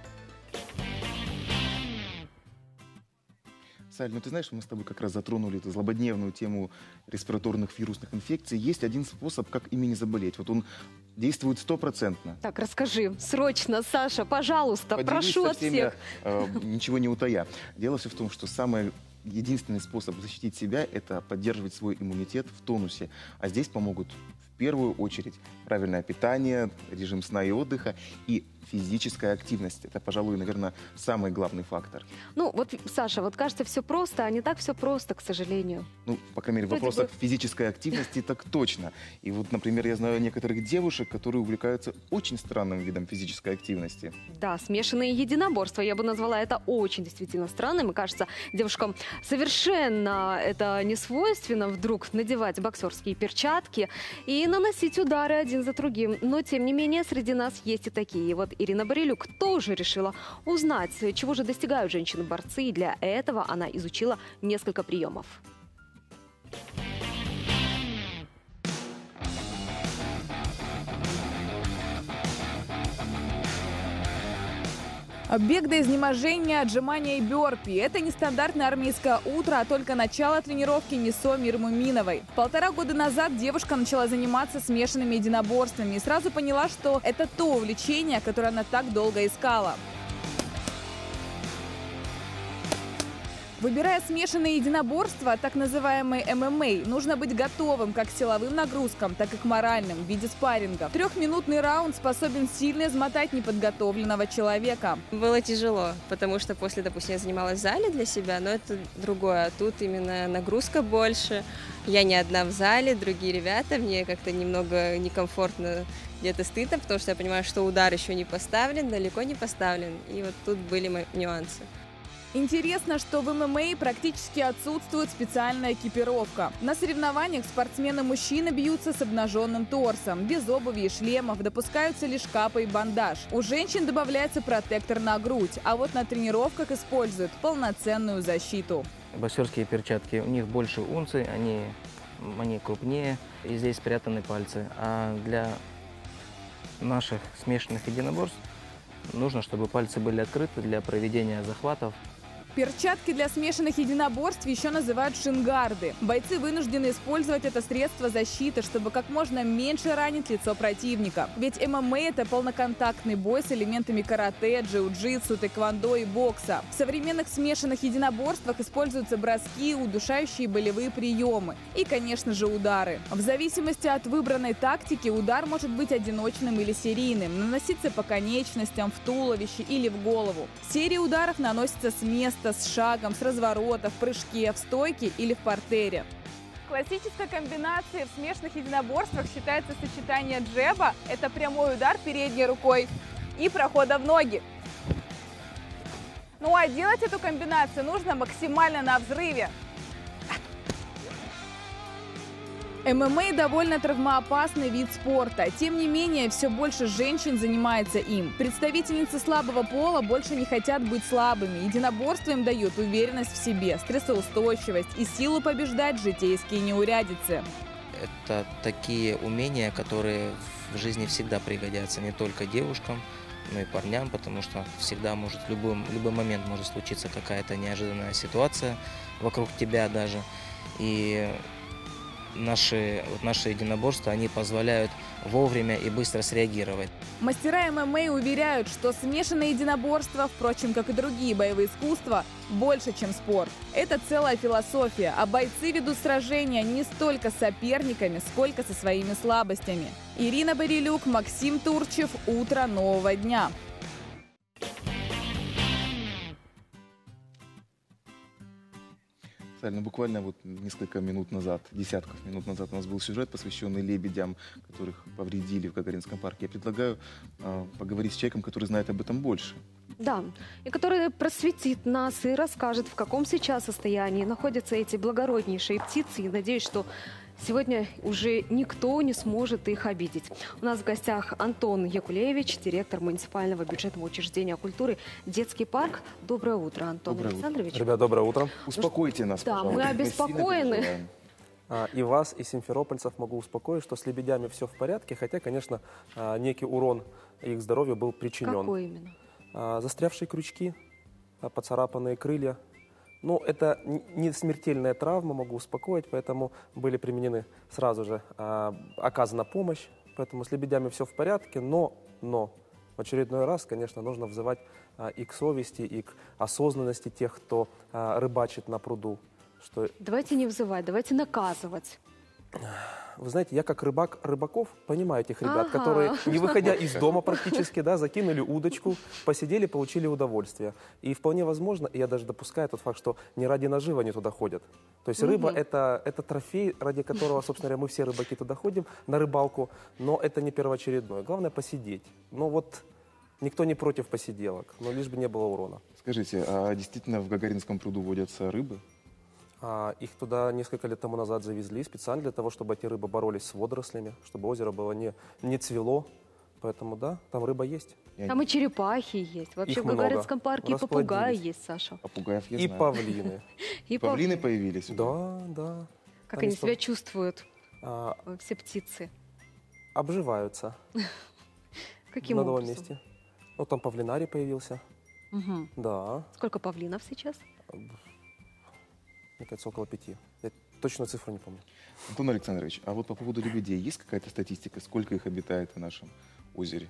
Саль, ну ты знаешь, мы с тобой как раз затронули эту злободневную тему респираторных вирусных инфекций. Есть один способ, как ими не заболеть. Вот он действует стопроцентно. Так, расскажи, срочно, Саша, пожалуйста, Поделюсь прошу со от всеми, всех. Ничего не утая. Дело все в том, что единственный способ защитить себя – это поддерживать свой иммунитет в тонусе. А здесь помогут в первую очередь правильное питание, режим сна и отдыха и физическая активность. Это, пожалуй, наверное, самый главный фактор. Ну, вот, Саша, вот кажется, все просто, а не так все просто, к сожалению. Ну, по крайней мере, в вопросах физической активности так точно. И вот, например, я знаю некоторых девушек, которые увлекаются очень странным видом физической активности. Да, смешанные единоборства. Я бы назвала это очень действительно странным. И кажется, девушкам совершенно это не свойственно вдруг надевать боксерские перчатки и наносить удары один за другим. Но, тем не менее, среди нас есть и такие. Вот Ирина Борелюк тоже решила узнать, чего же достигают женщины-борцы. И для этого она изучила несколько приемов. Бег до изнеможения, отжимания и бёрпи. Это не стандартное армейское утро, а только начало тренировки Нисо Мирмуминовой. 1,5 года назад девушка начала заниматься смешанными единоборствами и сразу поняла, что это то увлечение, которое она так долго искала. Выбирая смешанные единоборства, так называемые ММА, нужно быть готовым как к силовым нагрузкам, так и к моральным в виде спарринга. 3-минутный раунд способен сильно измотать неподготовленного человека. Было тяжело, потому что после, допустим, я занималась в зале для себя, но это другое. А тут именно нагрузка больше. Я не одна в зале, другие ребята, мне как-то немного некомфортно, где-то стыдно, потому что я понимаю, что удар еще не поставлен, далеко не поставлен. И вот тут были нюансы. Интересно, что в ММА практически отсутствует специальная экипировка. На соревнованиях спортсмены-мужчины бьются с обнаженным торсом, без обуви и шлемов, допускаются лишь капа и бандаж. У женщин добавляется протектор на грудь, а вот на тренировках используют полноценную защиту. Боксерские перчатки, у них больше унций, они крупнее, и здесь спрятаны пальцы. А для наших смешанных единоборств нужно, чтобы пальцы были открыты для проведения захватов. Перчатки для смешанных единоборств еще называют шингарды. Бойцы вынуждены использовать это средство защиты, чтобы как можно меньше ранить лицо противника. Ведь ММА – это полноконтактный бой с элементами карате, джиу-джитсу, тэквондо и бокса. В современных смешанных единоборствах используются броски, удушающие болевые приемы и, конечно же, удары. В зависимости от выбранной тактики удар может быть одиночным или серийным, наноситься по конечностям, в туловище или в голову. Серия ударов наносится с места, с шагом, с разворота, в прыжке, в стойке или в партере. Классической комбинацией в смешанных единоборствах считается сочетание джеба, это прямой удар передней рукой, и прохода в ноги. Ну а делать эту комбинацию нужно максимально на взрыве. ММА довольно травмоопасный вид спорта. Тем не менее, все больше женщин занимается им. Представительницы слабого пола больше не хотят быть слабыми. Единоборство им дает уверенность в себе, стрессоустойчивость и силу побеждать житейские неурядицы. Это такие умения, которые в жизни всегда пригодятся не только девушкам, но и парням, потому что всегда может в любой момент может случиться какая-то неожиданная ситуация вокруг тебя даже. И наши единоборства, они позволяют вовремя и быстро среагировать. Мастера ММА уверяют, что смешанное единоборство, впрочем, как и другие боевые искусства, больше, чем спорт. Это целая философия, а бойцы ведут сражения не столько с соперниками, сколько со своими слабостями. Ирина Борелюк, Максим Турчев. Утро нового дня. Буквально вот несколько минут назад, десятков минут назад у нас был сюжет, посвященный лебедям, которых повредили в Гагаринском парке. Я предлагаю поговорить с человеком, который знает об этом больше. Да, и который просветит нас и расскажет, в каком сейчас состоянии находятся эти благороднейшие птицы. И надеюсь, что сегодня уже никто не сможет их обидеть. У нас в гостях Антон Якулевич, директор муниципального бюджетного учреждения культуры «Детский парк». Доброе утро, Антон Александрович. Ребят, доброе утро. Успокойте нас, пожалуйста. Да, мы обеспокоены. И вас, и симферопольцев могу успокоить, что с лебедями все в порядке, хотя, конечно, некий урон их здоровью был причинен. Какой именно? Застрявшие крючки, поцарапанные крылья. Ну, это не смертельная травма, могу успокоить, поэтому были применены сразу же, оказана помощь Поэтому с лебедями все в порядке, но в очередной раз, конечно, нужно взывать и к совести, и к осознанности тех, кто рыбачит на пруду. Что... Давайте не взывать, давайте наказывать. Вы знаете, я как рыбак рыбаков понимаю этих ребят, которые, не выходя из дома практически, да, закинули удочку, посидели, получили удовольствие. И вполне возможно, и я даже допускаю тот факт, что не ради наживы они туда ходят. То есть рыба это трофей, ради которого, собственно говоря, мы все рыбаки туда ходим на рыбалку, но это не первоочередное. Главное посидеть. Но вот никто не против посиделок, но лишь бы не было урона. Скажите, а действительно в Гагаринском пруду водятся рыбы? Их туда несколько лет тому назад завезли специально для того, чтобы эти рыбы боролись с водорослями, чтобы озеро было не цвело. Поэтому да, там рыба есть. Там и черепахи есть. Вообще в Гагаринском парке и попугаи есть, Саша. Попугаев я и знаю. Павлины. И павлины появились? Да. Как они себя чувствуют, все птицы? Обживаются. Каким на новом образом? месте. Ну, там павлинарий появился. Да. Сколько павлинов сейчас? Мне кажется, около 5. Я точную цифру не помню. Антон Александрович, а вот по поводу лебедей есть какая-то статистика? Сколько их обитает в нашем озере?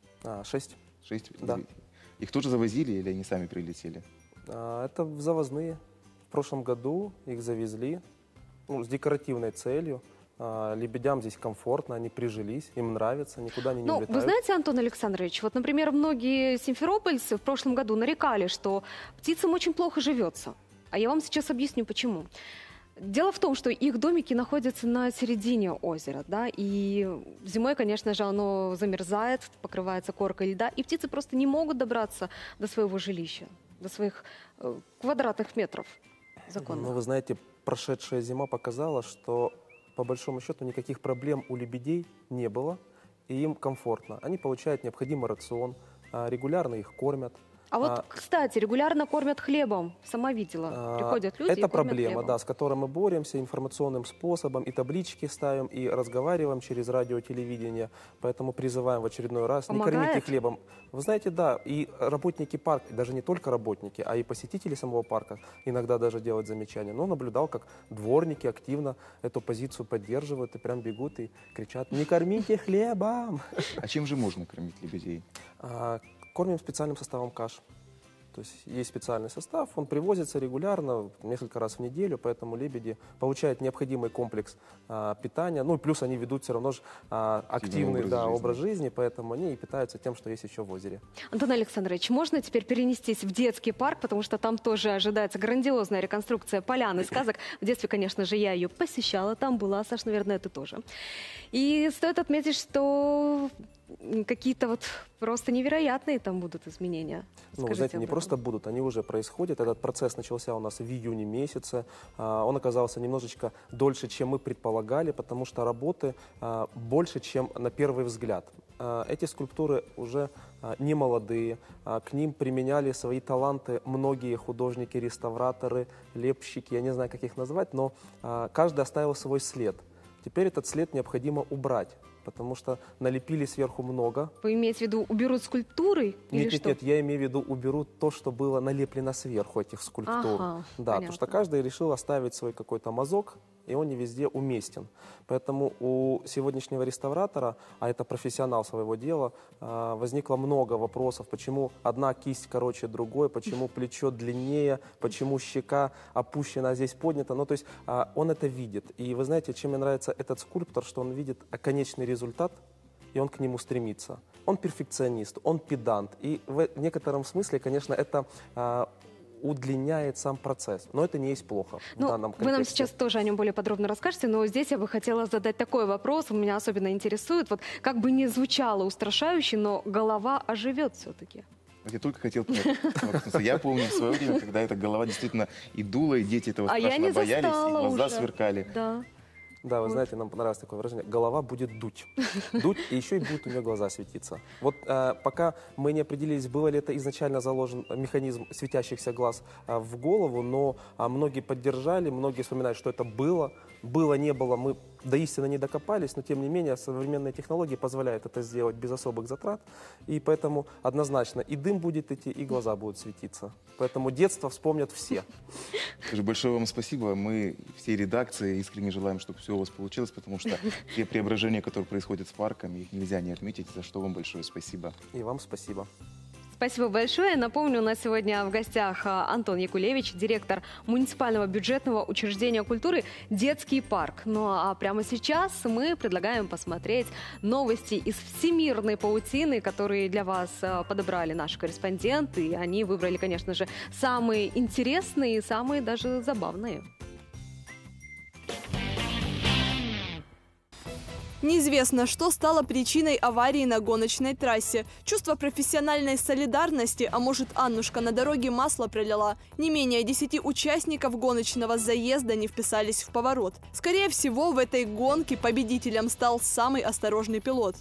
6. 6? Да. Их тоже завозили или они сами прилетели? Это завозные. В прошлом году их завезли с декоративной целью. Лебедям здесь комфортно, они прижились, им нравится, никуда они не улетают. Вы знаете, Антон Александрович, вот, например, многие симферопольцы в прошлом году нарекали, что птицам очень плохо живется. А я вам сейчас объясню, почему. Дело в том, что их домики находятся на середине озера, да, и зимой, конечно же, оно замерзает, покрывается коркой льда, и птицы просто не могут добраться до своего жилища, до своих квадратных метров законных. Ну, вы знаете, прошедшая зима показала, что, по большому счету, никаких проблем у лебедей не было, и им комфортно. Они получают необходимый рацион, регулярно их кормят. А вот, кстати, регулярно кормят хлебом. Сама видела. Приходят люди это и кормят проблема, хлебом. да, с которой мы боремся информационным способом, и таблички ставим, и разговариваем через радио, телевидение. Поэтому призываем в очередной раз не кормите хлебом. Вы знаете, да, и работники парка, даже не только работники, а и посетители самого парка иногда даже делают замечания. Но наблюдал, как дворники активно эту позицию поддерживают и прям бегут и кричат: не кормите хлебом! А чем же можно кормить лебедей? Кормим специальным составом каш. То есть специальный состав, он привозится регулярно, несколько раз в неделю, поэтому лебеди получают необходимый комплекс питания. Ну и плюс они ведут все равно же активный образ жизни, поэтому они и питаются тем, что есть еще в озере. Антон Александрович, можно теперь перенестись в детский парк, потому что там тоже ожидается грандиозная реконструкция поляны сказок. В детстве, конечно же, я ее посещала, там была, Саш, наверное, ты тоже. И стоит отметить, что какие-то вот просто невероятные там будут изменения. Ну, вы знаете, не просто будут, они уже происходят. Этот процесс начался у нас в июне месяце. Он оказался немножечко дольше, чем мы предполагали, потому что работы больше, чем на первый взгляд. Эти скульптуры уже не молодые, к ним применяли свои таланты многие художники, реставраторы, лепщики, я не знаю, как их назвать, но каждый оставил свой след. Теперь этот след необходимо убрать, потому что налепили сверху много. Вы имеете в виду, уберут скульптуры? Нет, я имею в виду, уберут то, что было налеплено сверху этих скульптур. Да, потому что каждый решил оставить свой какой-то мазок, и он не везде уместен. Поэтому у сегодняшнего реставратора, а это профессионал своего дела, возникло много вопросов. Почему одна кисть короче другой, почему плечо длиннее, почему щека опущена, а здесь поднята. Ну, то есть он это видит. И вы знаете, чем мне нравится этот скульптор, что он видит конечный результат, и он к нему стремится. Он перфекционист, он педант. И в некотором смысле, конечно, это удлиняет сам процесс. Но это не есть плохо в данном контексте. Вы нам сейчас тоже о нем более подробно расскажете, но здесь я бы хотела задать такой вопрос, он меня особенно интересует. Вот как бы ни звучало устрашающе, но голова оживет все-таки. Я только хотел сказать, я помню в свое время, когда эта голова действительно и дула, и дети этого страшно боялись, и глаза сверкали. Да, вы знаете, нам понравилось такое выражение: голова будет дуть. Дуть, и еще и будут у нее глаза светиться. Вот пока мы не определились, было ли это изначально заложен механизм светящихся глаз в голову, но многие поддержали, многие вспоминают, что это было. было, не было, мы до истины не докопались, но тем не менее современные технологии позволяют это сделать без особых затрат, и поэтому однозначно и дым будет идти, и глаза будут светиться. Поэтому детство вспомнят все. Большое вам спасибо. Мы всей редакции искренне желаем, чтобы все у вас получилось, потому что те преображения, которые происходят с парком, их нельзя не отметить, за что вам большое спасибо. И вам спасибо. Спасибо большое. Напомню, у нас сегодня в гостях Антон Якулевич, директор муниципального бюджетного учреждения культуры «Детский парк». Ну а прямо сейчас мы предлагаем посмотреть новости из всемирной паутины, которые для вас подобрали наши корреспонденты. И они выбрали, конечно же, самые интересные и самые даже забавные. Неизвестно, что стало причиной аварии на гоночной трассе. Чувство профессиональной солидарности, а может, Аннушка на дороге масло пролила. Не менее 10 участников гоночного заезда не вписались в поворот. Скорее всего, в этой гонке победителем стал самый осторожный пилот.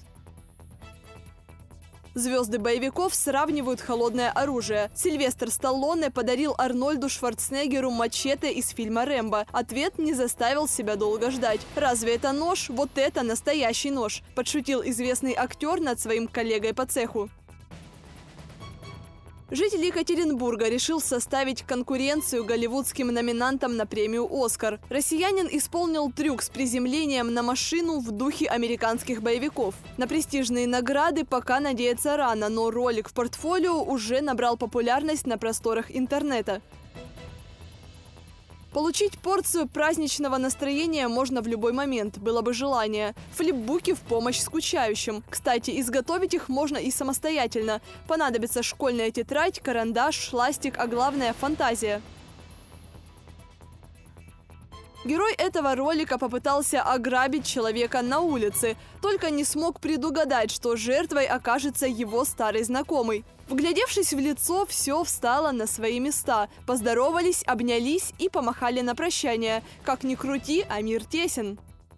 Звезды боевиков сравнивают холодное оружие. Сильвестр Сталлоне подарил Арнольду Шварценеггеру мачете из фильма «Рэмбо». Ответ не заставил себя долго ждать. «Разве это нож? Вот это настоящий нож!» – подшутил известный актер над своим коллегой по цеху. Житель Екатеринбурга решил составить конкуренцию голливудским номинантам на премию «Оскар». Россиянин исполнил трюк с приземлением на машину в духе американских боевиков. На престижные награды пока надеяться рано, но ролик в портфолио уже набрал популярность на просторах интернета. Получить порцию праздничного настроения можно в любой момент, было бы желание. Флипбуки в помощь скучающим. Кстати, изготовить их можно и самостоятельно. Понадобится школьная тетрадь, карандаш, шластик, а главное – фантазия. Герой этого ролика попытался ограбить человека на улице, только не смог предугадать, что жертвой окажется его старый знакомый. Вглядевшись в лицо, все встало на свои места. Поздоровались, обнялись и помахали на прощание. Как ни крути, а мир тесен.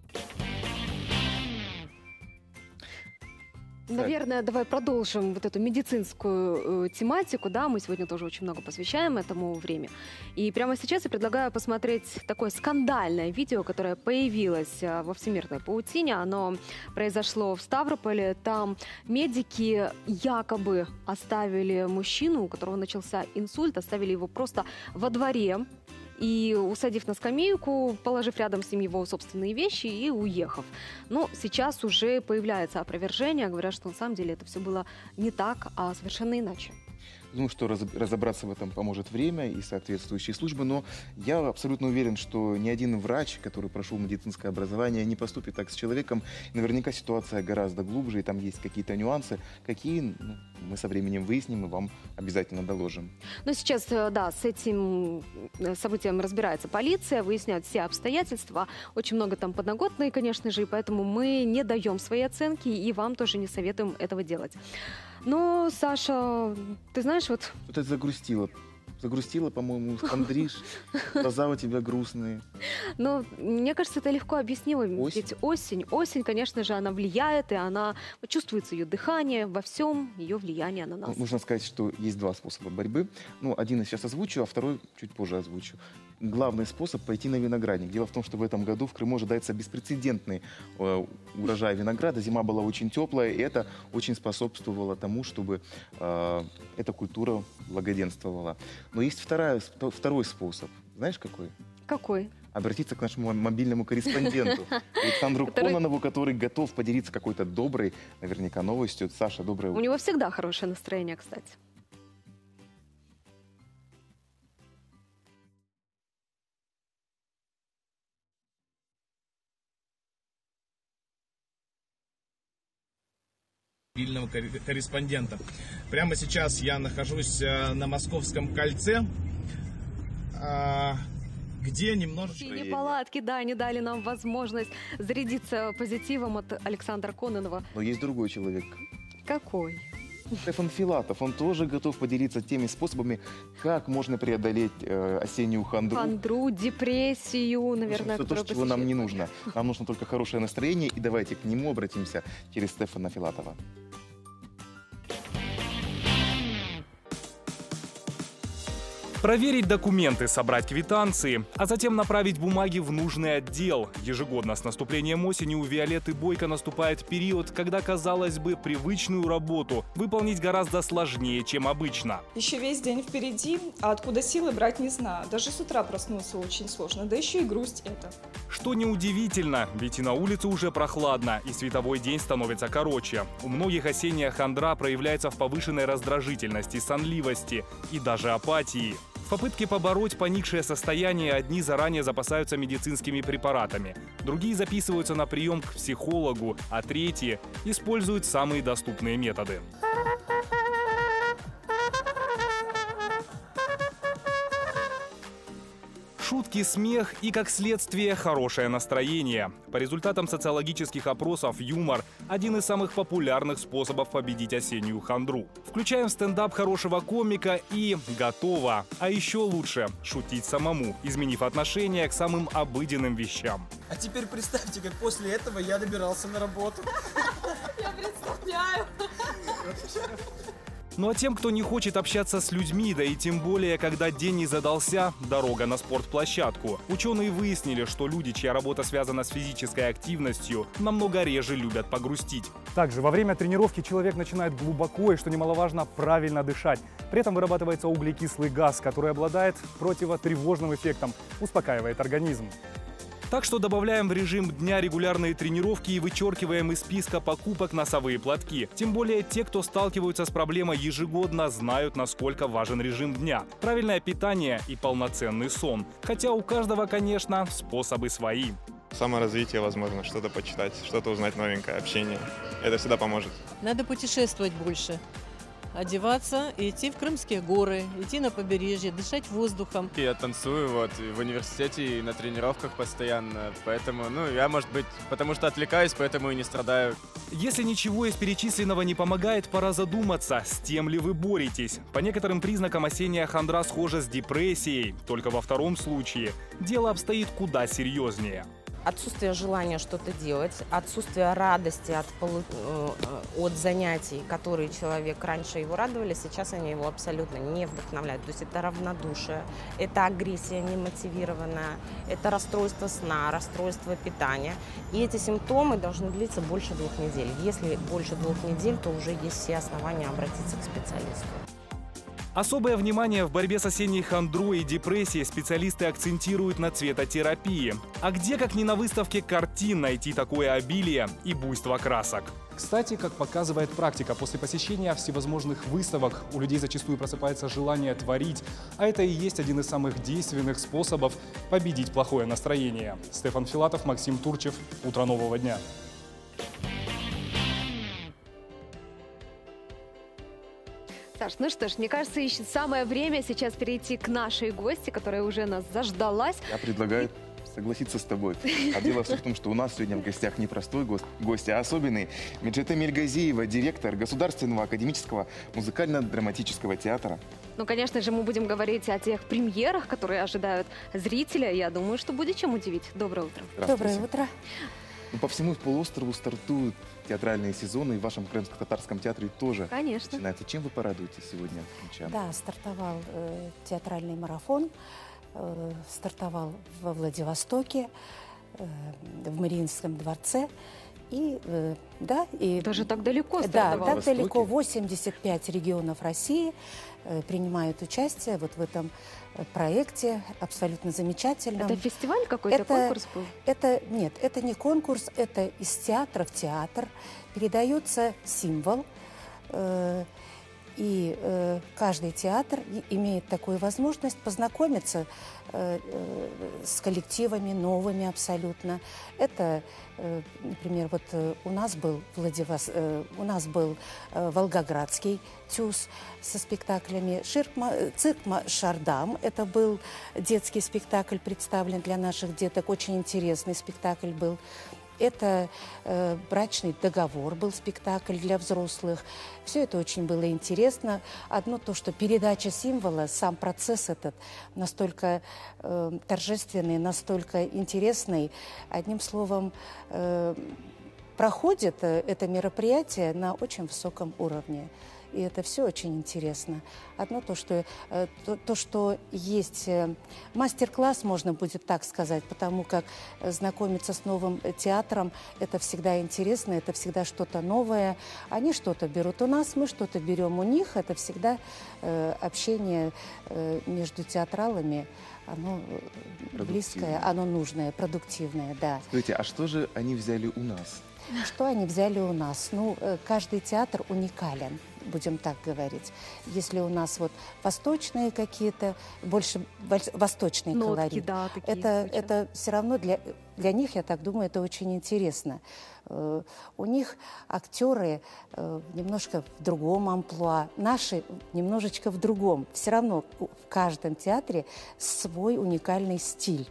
Наверное, давай продолжим вот эту медицинскую тематику. Да, мы сегодня тоже очень много посвящаем этому время. И прямо сейчас я предлагаю посмотреть такое скандальное видео, которое появилось во всемирной паутине. Оно произошло в Ставрополе. Там медики якобы оставили мужчину, у которого начался инсульт, оставили его просто во дворе. И усадив на скамейку, положив рядом с ним его собственные вещи и уехав. Но сейчас уже появляется опровержение, говорят, что на самом деле это все было не так, а совершенно иначе. Думаю, что разобраться в этом поможет время и соответствующие службы, но я абсолютно уверен, что ни один врач, который прошел медицинское образование, не поступит так с человеком. Наверняка ситуация гораздо глубже, и там есть какие-то нюансы, какие мы со временем выясним и вам обязательно доложим. Но сейчас, да, с этим событием разбирается полиция, выясняют все обстоятельства. Очень много там подноготной, конечно же, и поэтому мы не даем свои оценки и вам тоже не советуем этого делать. Но, Саша, ты знаешь, вот... Вот это загрустило. Загрустила, по-моему, хандришь, глаза у тебя грустные. Но мне кажется, это легко объяснимо. Ведь осень, конечно же, она влияет, и она чувствуется ее дыхание, во всем ее влияние на нас. Нужно сказать, что есть два способа борьбы. Ну, один я сейчас озвучу, а второй чуть позже озвучу. Главный способ – пойти на виноградник. Дело в том, что в этом году в Крыму ожидается беспрецедентный урожай винограда. Зима была очень теплая, и это очень способствовало тому, чтобы эта культура благоденствовала. Но есть второй способ. Знаешь, какой? Какой? Обратиться к нашему мобильному корреспонденту Александру Кононову, который готов поделиться какой-то доброй, наверняка, новостью. Саша, доброе утро. У него всегда хорошее настроение, кстати. Мобильного корреспондента. Прямо сейчас я нахожусь на Московском кольце, где немножечко... Неполадки, да, не дали нам возможность зарядиться позитивом от Александра Кононова. Но есть другой человек. Какой? Стефан Филатов. Он тоже готов поделиться теми способами, как можно преодолеть осеннюю хандру. Хандру, депрессию, наверное, то, чего нам не нужно. Нам нужно только хорошее настроение, и давайте к нему обратимся через Стефана Филатова. Проверить документы, собрать квитанции, а затем направить бумаги в нужный отдел. Ежегодно с наступлением осени у Виолетты Бойко наступает период, когда, казалось бы, привычную работу выполнить гораздо сложнее, чем обычно. Еще весь день впереди, а откуда силы брать не знаю. Даже с утра проснуться очень сложно, да еще и грусть это. Что неудивительно, ведь и на улице уже прохладно, и световой день становится короче. У многих осенняя хандра проявляется в повышенной раздражительности, сонливости и даже апатии. В попытке побороть поникшее состояние одни заранее запасаются медицинскими препаратами, другие записываются на прием к психологу, а третьи используют самые доступные методы. Шутки, смех и, как следствие, хорошее настроение. По результатам социологических опросов, юмор – один из самых популярных способов победить осеннюю хандру. Включаем в стендап хорошего комика и готово. А еще лучше – шутить самому, изменив отношение к самым обыденным вещам. А теперь представьте, как после этого я добирался на работу. Я представляю. Ну а тем, кто не хочет общаться с людьми, да и тем более, когда день не задался, дорога на спортплощадку. Ученые выяснили, что люди, чья работа связана с физической активностью, намного реже любят погрустить. Также во время тренировки человек начинает глубоко и, что немаловажно, правильно дышать. При этом вырабатывается углекислый газ, который обладает противотревожным эффектом, успокаивает организм. Так что добавляем в режим дня регулярные тренировки и вычеркиваем из списка покупок носовые платки. Тем более те, кто сталкиваются с проблемой ежегодно, знают, насколько важен режим дня. Правильное питание и полноценный сон. Хотя у каждого, конечно, способы свои. Саморазвитие, возможно, что-то почитать, что-то узнать новенькое, общение. Это всегда поможет. Надо путешествовать больше. Одеваться и идти в Крымские горы, идти на побережье, дышать воздухом. Я танцую в университете и на тренировках постоянно, поэтому, я, может быть, потому что отвлекаюсь, поэтому и не страдаю. Если ничего из перечисленного не помогает, пора задуматься, с тем ли вы боретесь. По некоторым признакам осенняя хандра схожа с депрессией, только во втором случае дело обстоит куда серьезнее. Отсутствие желания что-то делать, отсутствие радости от занятий, которые человек раньше его радовали, сейчас они его абсолютно не вдохновляют. То есть это равнодушие, это агрессия немотивированная, это расстройство сна, расстройство питания. И эти симптомы должны длиться больше 2 недель. Если больше 2 недель, то уже есть все основания обратиться к специалисту. Особое внимание в борьбе с осенней хандрой и депрессией специалисты акцентируют на цветотерапии. А где, как ни на выставке картин, найти такое обилие и буйство красок? Кстати, как показывает практика, после посещения всевозможных выставок у людей зачастую просыпается желание творить, а это и есть один из самых действенных способов победить плохое настроение. Стефан Филатов, Максим Турчев. Утро нового дня. Саш, ну что ж, мне кажется, еще самое время сейчас перейти к нашей гости, которая уже нас заждалась. Я предлагаю согласиться с тобой. А дело все в том, что у нас сегодня в гостях не простой гость, а особенный. Меджете Мельгазиева, директор Государственного академического музыкально-драматического театра. Ну, конечно же, мы будем говорить о тех премьерах, которые ожидают зрителя. Я думаю, что будет чем удивить. Доброе утро. Доброе утро. По всему полуострову стартуют театральные сезоны, и в вашем крымско-татарском театре тоже начинается. Чем вы порадуете сегодня крымчан? Да, стартовал театральный марафон, стартовал во Владивостоке, в Мариинском дворце. И даже так далеко стартовал? Да, так далеко. 85 регионов России принимают участие вот в этом проекте, абсолютно замечательном. Это фестиваль какой-то, конкурс был? Нет, это не конкурс, это из театра в театр передается символ, и каждый театр имеет такую возможность познакомиться с коллективами новыми абсолютно. Это, например, вот у нас был Волгоградский ТЮЗ со спектаклями, цирк «Шардам». Это был детский спектакль, представлен для наших деток. Очень интересный спектакль был. Это «Брачный договор» был спектакль для взрослых. Все это очень было интересно. Одно то, что передача символа, сам процесс этот настолько торжественный, настолько интересный. Одним словом, проходит это мероприятие на очень высоком уровне. и это все очень интересно. Одно то, что есть мастер-класс, можно будет так сказать, потому как знакомиться с новым театром, это всегда интересно, это всегда что-то новое. Они что-то берут у нас, мы что-то берем у них. Это всегда общение между театралами. Оно близкое, оно нужное, продуктивное, да. Скажите, а что же они взяли у нас? Что они взяли у нас? Ну, каждый театр уникален, будем так говорить. Если у нас вот восточные какие-то, больше восточный колорит, да, это все равно для них, я так думаю, это очень интересно. У них актеры немножко в другом амплуа, наши немножечко в другом. Все равно в каждом театре свой уникальный стиль.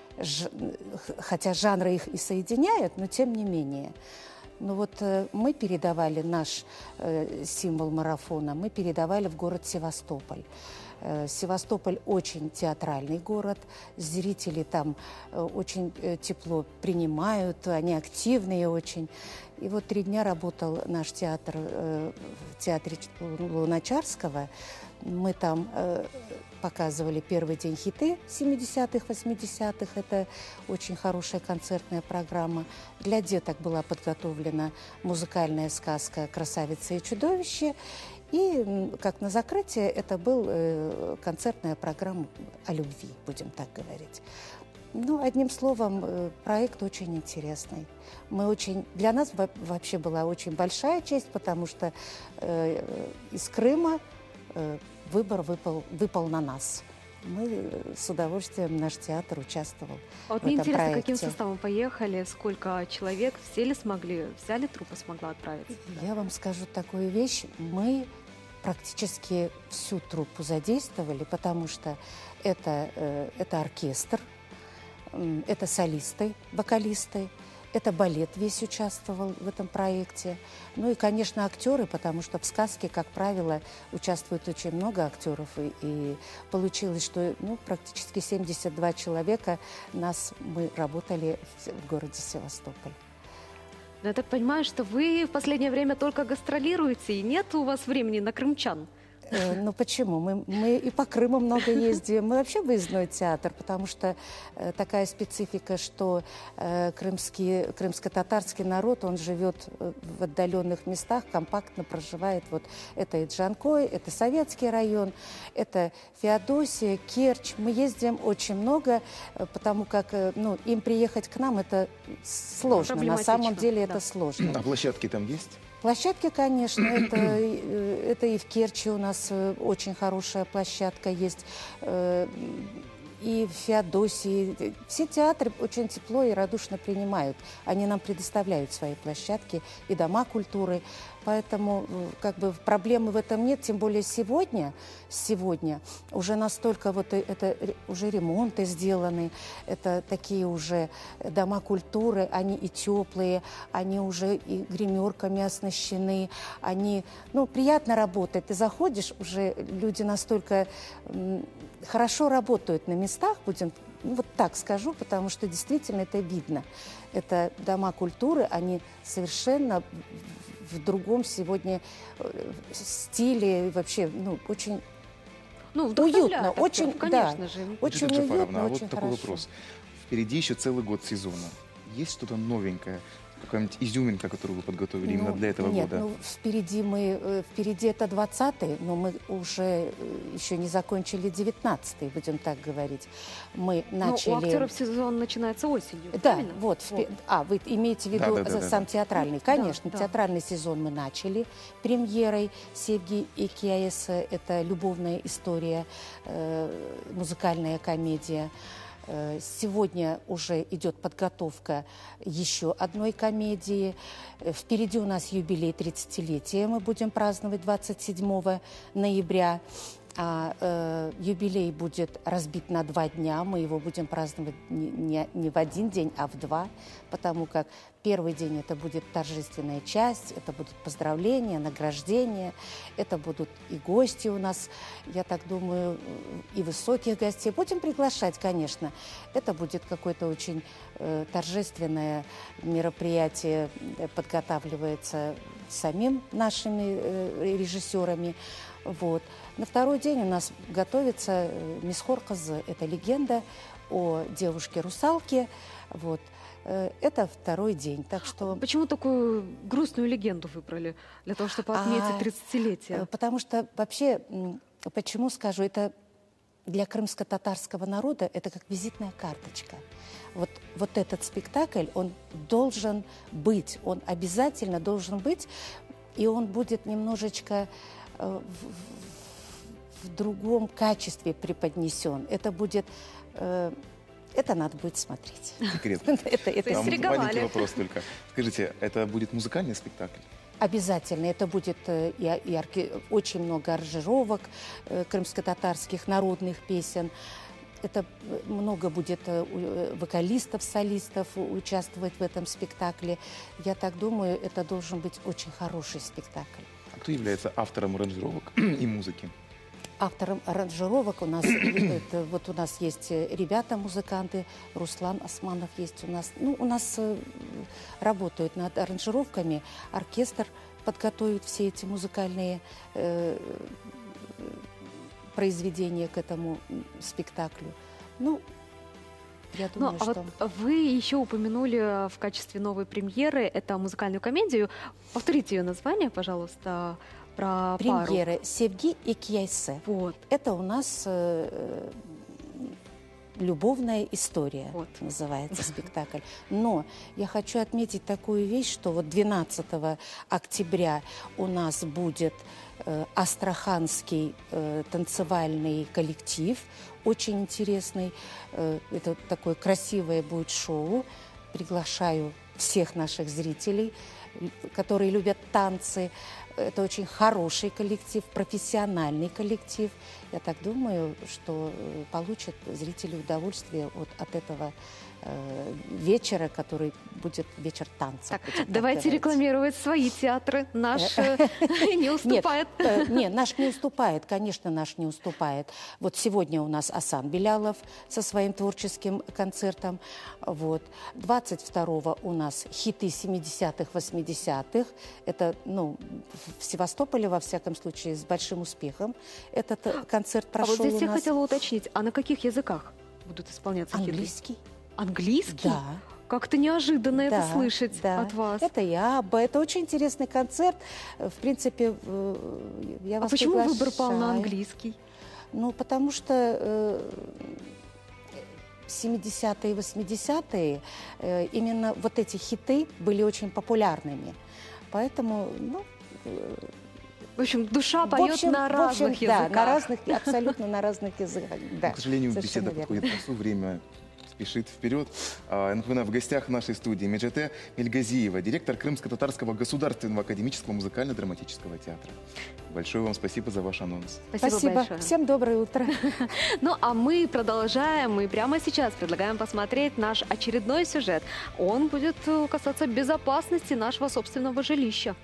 Хотя жанры их и соединяют, но тем не менее. Ну вот мы передавали наш символ марафона, мы передавали в город Севастополь. Севастополь очень театральный город, зрители там очень тепло принимают, они активные очень. И вот 3 дня работал наш театр в театре Луначарского. Мы там показывали первый день хиты 70-х, 80-х. Это очень хорошая концертная программа. Для деток была подготовлена музыкальная сказка «Красавица и чудовище». И как на закрытие это была концертная программа о любви, будем так говорить. Ну, одним словом, проект очень интересный. Для нас вообще была очень большая честь, потому что из Крыма выбор выпал на нас. Мы с удовольствием, наш театр участвовал А вот в мне этом интересно, проекте. каким составом поехали, сколько человек, все ли смогли, вся ли труппа смогла отправиться? Я вам скажу такую вещь. Мы практически всю труппу задействовали, потому что это оркестр, это солисты, вокалисты, это балет весь участвовал в этом проекте. Ну и, конечно, актеры, потому что в сказке, как правило, участвует очень много актеров. И получилось, что практически 72 человека мы работали в городе Севастополь. Но я так понимаю, что вы в последнее время только гастролируете, и нет у вас времени на крымчан. Ну почему? Мы и по Крыму много ездим. Мы вообще выездной театр, потому что такая специфика, что крымско-татарский народ, он живет в отдаленных местах, компактно проживает. Вот это и Джанкой, это Советский район, это Феодосия, Керчь. Мы ездим очень много, потому как им приехать к нам это сложно. На самом деле это сложно. А площадки там есть? Площадки, конечно, это и в Керчи у нас очень хорошая площадка есть, и в Феодосии. Все театры очень тепло и радушно принимают. Они нам предоставляют свои площадки и дома культуры. Поэтому проблемы в этом нет, тем более сегодня уже настолько это уже ремонты сделаны, это такие уже дома культуры, они и теплые, они уже и гримерками оснащены, они, приятно работать. Ты заходишь, уже люди настолько хорошо работают на местах, будем, вот так скажу, потому что действительно это видно. Это дома культуры, они совершенно в другом сегодня стиле, вообще, очень уютно, очень, конечно же. Очень Джафаровна, уютно, а очень вот такой хорошо. вопрос. Впереди еще целый год сезона. Есть что-то новенькое? Какая-нибудь изюминка, которую вы подготовили именно для этого года? Впереди это 20-й, но мы уже еще не закончили 19-й, будем так говорить. Мы начали... у актеров сезон начинается осенью, Да, правильно? вы имеете в виду сам театральный? Конечно, Да. театральный сезон мы начали премьерой Севги Экияеса. Это любовная история, музыкальная комедия. Сегодня уже идет подготовка еще одной комедии. Впереди у нас юбилей 30-летия. Мы будем праздновать 27 ноября. юбилей будет разбит на 2 дня. Мы его будем праздновать не в один день, а в 2, потому как первый день это будет торжественная часть, это будут поздравления, награждения, это будут и гости у нас, я так думаю, и высоких гостей. Будем приглашать, конечно. Это будет какое-то очень торжественное мероприятие, подготавливается самим нашими режиссерами. Вот. На второй день у нас готовится Мисхор Кызы. Это легенда о девушке-русалке. Вот. Это второй день. Так что... Почему такую грустную легенду выбрали для того, чтобы отметить 30-летие? Потому что вообще, почему скажу, это для крымско-татарского народа это как визитная карточка. Вот этот спектакль, он должен быть, он обязательно должен быть, и он будет немножечко в другом качестве преподнесен. Это будет... Это надо будет смотреть. Секрет. Это маленький вопрос только. Скажите, это будет музыкальный спектакль? Обязательно. Это будет очень много аранжировок крымско-татарских, народных песен. Это много будет вокалистов, солистов участвовать в этом спектакле. Я так думаю, это должен быть очень хороший спектакль. А кто является автором аранжировок и музыки? Автором аранжировок у нас, вот у нас есть ребята-музыканты, Руслан Османов есть у нас. Ну, у нас работают над аранжировками, оркестр подготовит все эти музыкальные произведения к этому спектаклю. Ну, я думаю, что... Вот вы еще упомянули в качестве новой премьеры это музыкальную комедию. Повторите ее название, пожалуйста, про премьеры «Севги и Кияйсе». Вот. Это у нас «Любовная история», называется спектакль. Но я хочу отметить такую вещь, что вот 12 октября у нас будет астраханский танцевальный коллектив, очень интересный. Это такое красивое будет шоу. Приглашаю всех наших зрителей, которые любят танцы. Это очень хороший коллектив, профессиональный коллектив. Я так думаю, что получат зрители удовольствие от этого вечера, который будет вечер танца. Давайте рекламировать свои театры. Наш не уступает. Нет, наш не уступает, конечно, наш не уступает. Вот сегодня у нас Асан Белялов со своим творческим концертом. Вот. 22-го у нас хиты 70-х, 80-х. Это, ну, в Севастополе, во всяком случае, с большим успехом этот концерт прошел у нас. А вот здесь я хотела уточнить, а на каких языках будут исполняться хиты? Английский. Английский? Да. Как-то неожиданно это слышать от вас. Это это очень интересный концерт. В принципе, я вас почему приглашаю. выбор пал на английский? Ну, потому что 70-е и 80-е именно вот эти хиты были очень популярными. Поэтому, ну... В общем, душа поет на разных языках. Да, на разных, абсолютно на разных языках. Да, к сожалению, беседа подходит к концу, время спешит вперед. Я напоминаю, в гостях нашей студии Меджете Мельгазиева, директор Крымско-Татарского государственного академического музыкально-драматического театра. Большое вам спасибо за ваш анонс. Спасибо большое. Всем доброе утро. Ну, а мы продолжаем. Мы прямо сейчас предлагаем посмотреть наш очередной сюжет. Он будет касаться безопасности нашего собственного жилища.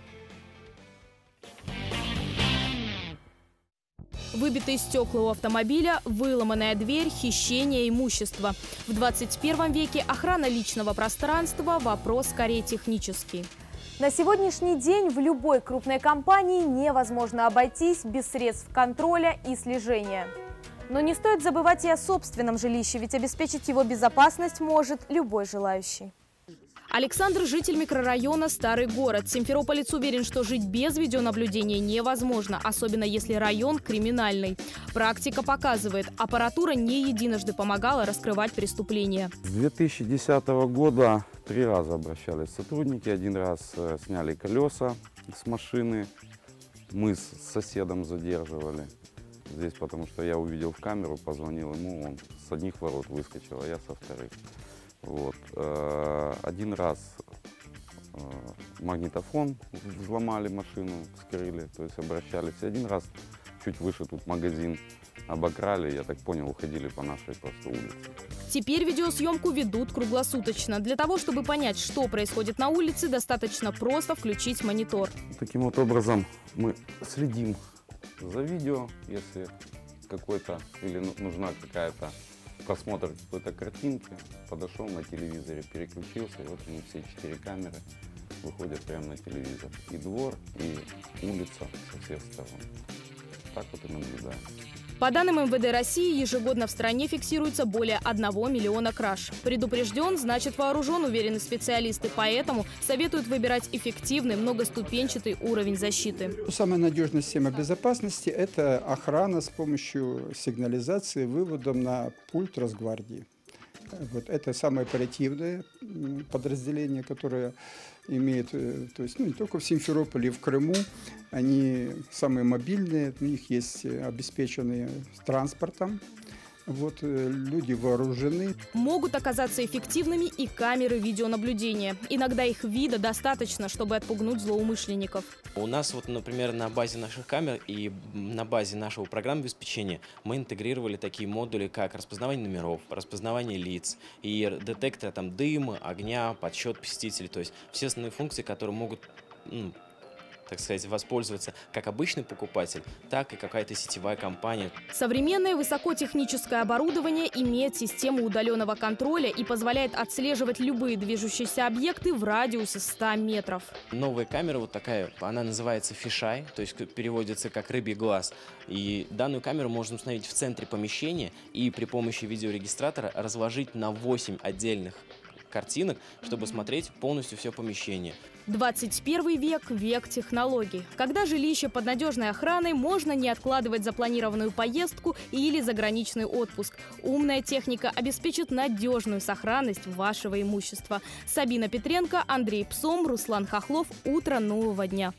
Выбитые стекла у автомобиля, выломанная дверь, хищение имущества. В 21 веке охрана личного пространства – вопрос скорее технический. На сегодняшний день в любой крупной компании невозможно обойтись без средств контроля и слежения. Но не стоит забывать и о собственном жилище, ведь обеспечить его безопасность может любой желающий. Александр – житель микрорайона «Старый город». Симферополец уверен, что жить без видеонаблюдения невозможно, особенно если район криминальный. Практика показывает, аппаратура не единожды помогала раскрывать преступления. С 2010 года 3 раза обращались сотрудники. 1 раз сняли колеса с машины. Мы с соседом задерживали здесь, потому что я увидел в камеру, позвонил ему, он с одних ворот выскочил, а я со вторых. Вот. 1 раз магнитофон взломали машину, вскрыли, то есть обращались. 1 раз чуть выше тут магазин обокрали, я так понял, уходили по нашей просто улице. Теперь видеосъемку ведут круглосуточно. Для того, чтобы понять, что происходит на улице, достаточно просто включить монитор. Таким вот образом мы следим за видео, если какой-то или нужна какая-то просмотр какой-то картинки, подошел на телевизоре, переключился, и вот они все 4 камеры выходят прямо на телевизор. И двор, и улица со всех сторон. Так вот и наблюдаем. По данным МВД России, ежегодно в стране фиксируется более 1 миллиона краж. Предупрежден, значит вооружен, уверены специалисты. Поэтому советуют выбирать эффективный, многоступенчатый уровень защиты. Самая надежная система безопасности – это охрана с помощью сигнализации выводом на пульт Росгвардии. Вот это самое оперативное подразделение, которое имеет, то есть, не только в Симферополе, в Крыму, они самые мобильные, у них есть обеспеченные транспортом. Вот, люди вооружены. Могут оказаться эффективными и камеры видеонаблюдения. Иногда их вида достаточно, чтобы отпугнуть злоумышленников. У нас, вот, например, на базе наших камер и на базе нашего программного обеспечения мы интегрировали такие модули, как распознавание номеров, распознавание лиц и детекторы там, дыма, огня, подсчет посетителей. То есть все основные функции, которые могут, так сказать, воспользоваться как обычный покупатель, так и какая-то сетевая компания. Современное высокотехническое оборудование имеет систему удаленного контроля и позволяет отслеживать любые движущиеся объекты в радиусе 100 метров. Новая камера вот такая, она называется фишай, то есть переводится как рыбий глаз. И данную камеру можно установить в центре помещения и при помощи видеорегистратора разложить на 8 отдельных картинок, чтобы смотреть полностью все помещение. 21 век – век технологий. Когда жилище под надежной охраной, можно не откладывать запланированную поездку или заграничный отпуск. Умная техника обеспечит надежную сохранность вашего имущества. Сабина Петренко, Андрей Псом, Руслан Хохлов. Утро нового дня.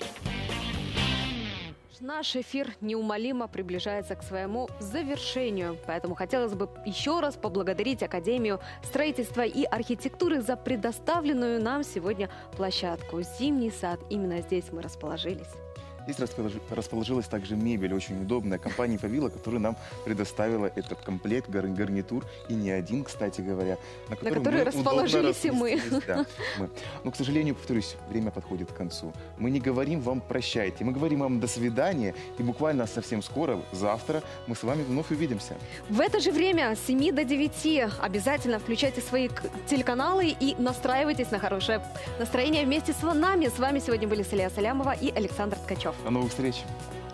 Наш эфир неумолимо приближается к своему завершению, поэтому хотелось бы еще раз поблагодарить Академию строительства и архитектуры за предоставленную нам сегодня площадку. Зимний сад. Именно здесь мы расположились. Здесь расположилась также мебель, очень удобная, компания «Фавила», которая нам предоставила этот комплект, гарнитур, и не один, кстати говоря, на который расположились и мы. Да, мы. Но, к сожалению, повторюсь, время подходит к концу. Мы не говорим вам «прощайте», мы говорим вам «до свидания», и буквально совсем скоро, завтра, мы с вами вновь увидимся. В это же время, с 7 до 9, обязательно включайте свои телеканалы и настраивайтесь на хорошее настроение вместе с нами. С вами сегодня были Салия Салямова и Александр Ткачев. До новых встреч!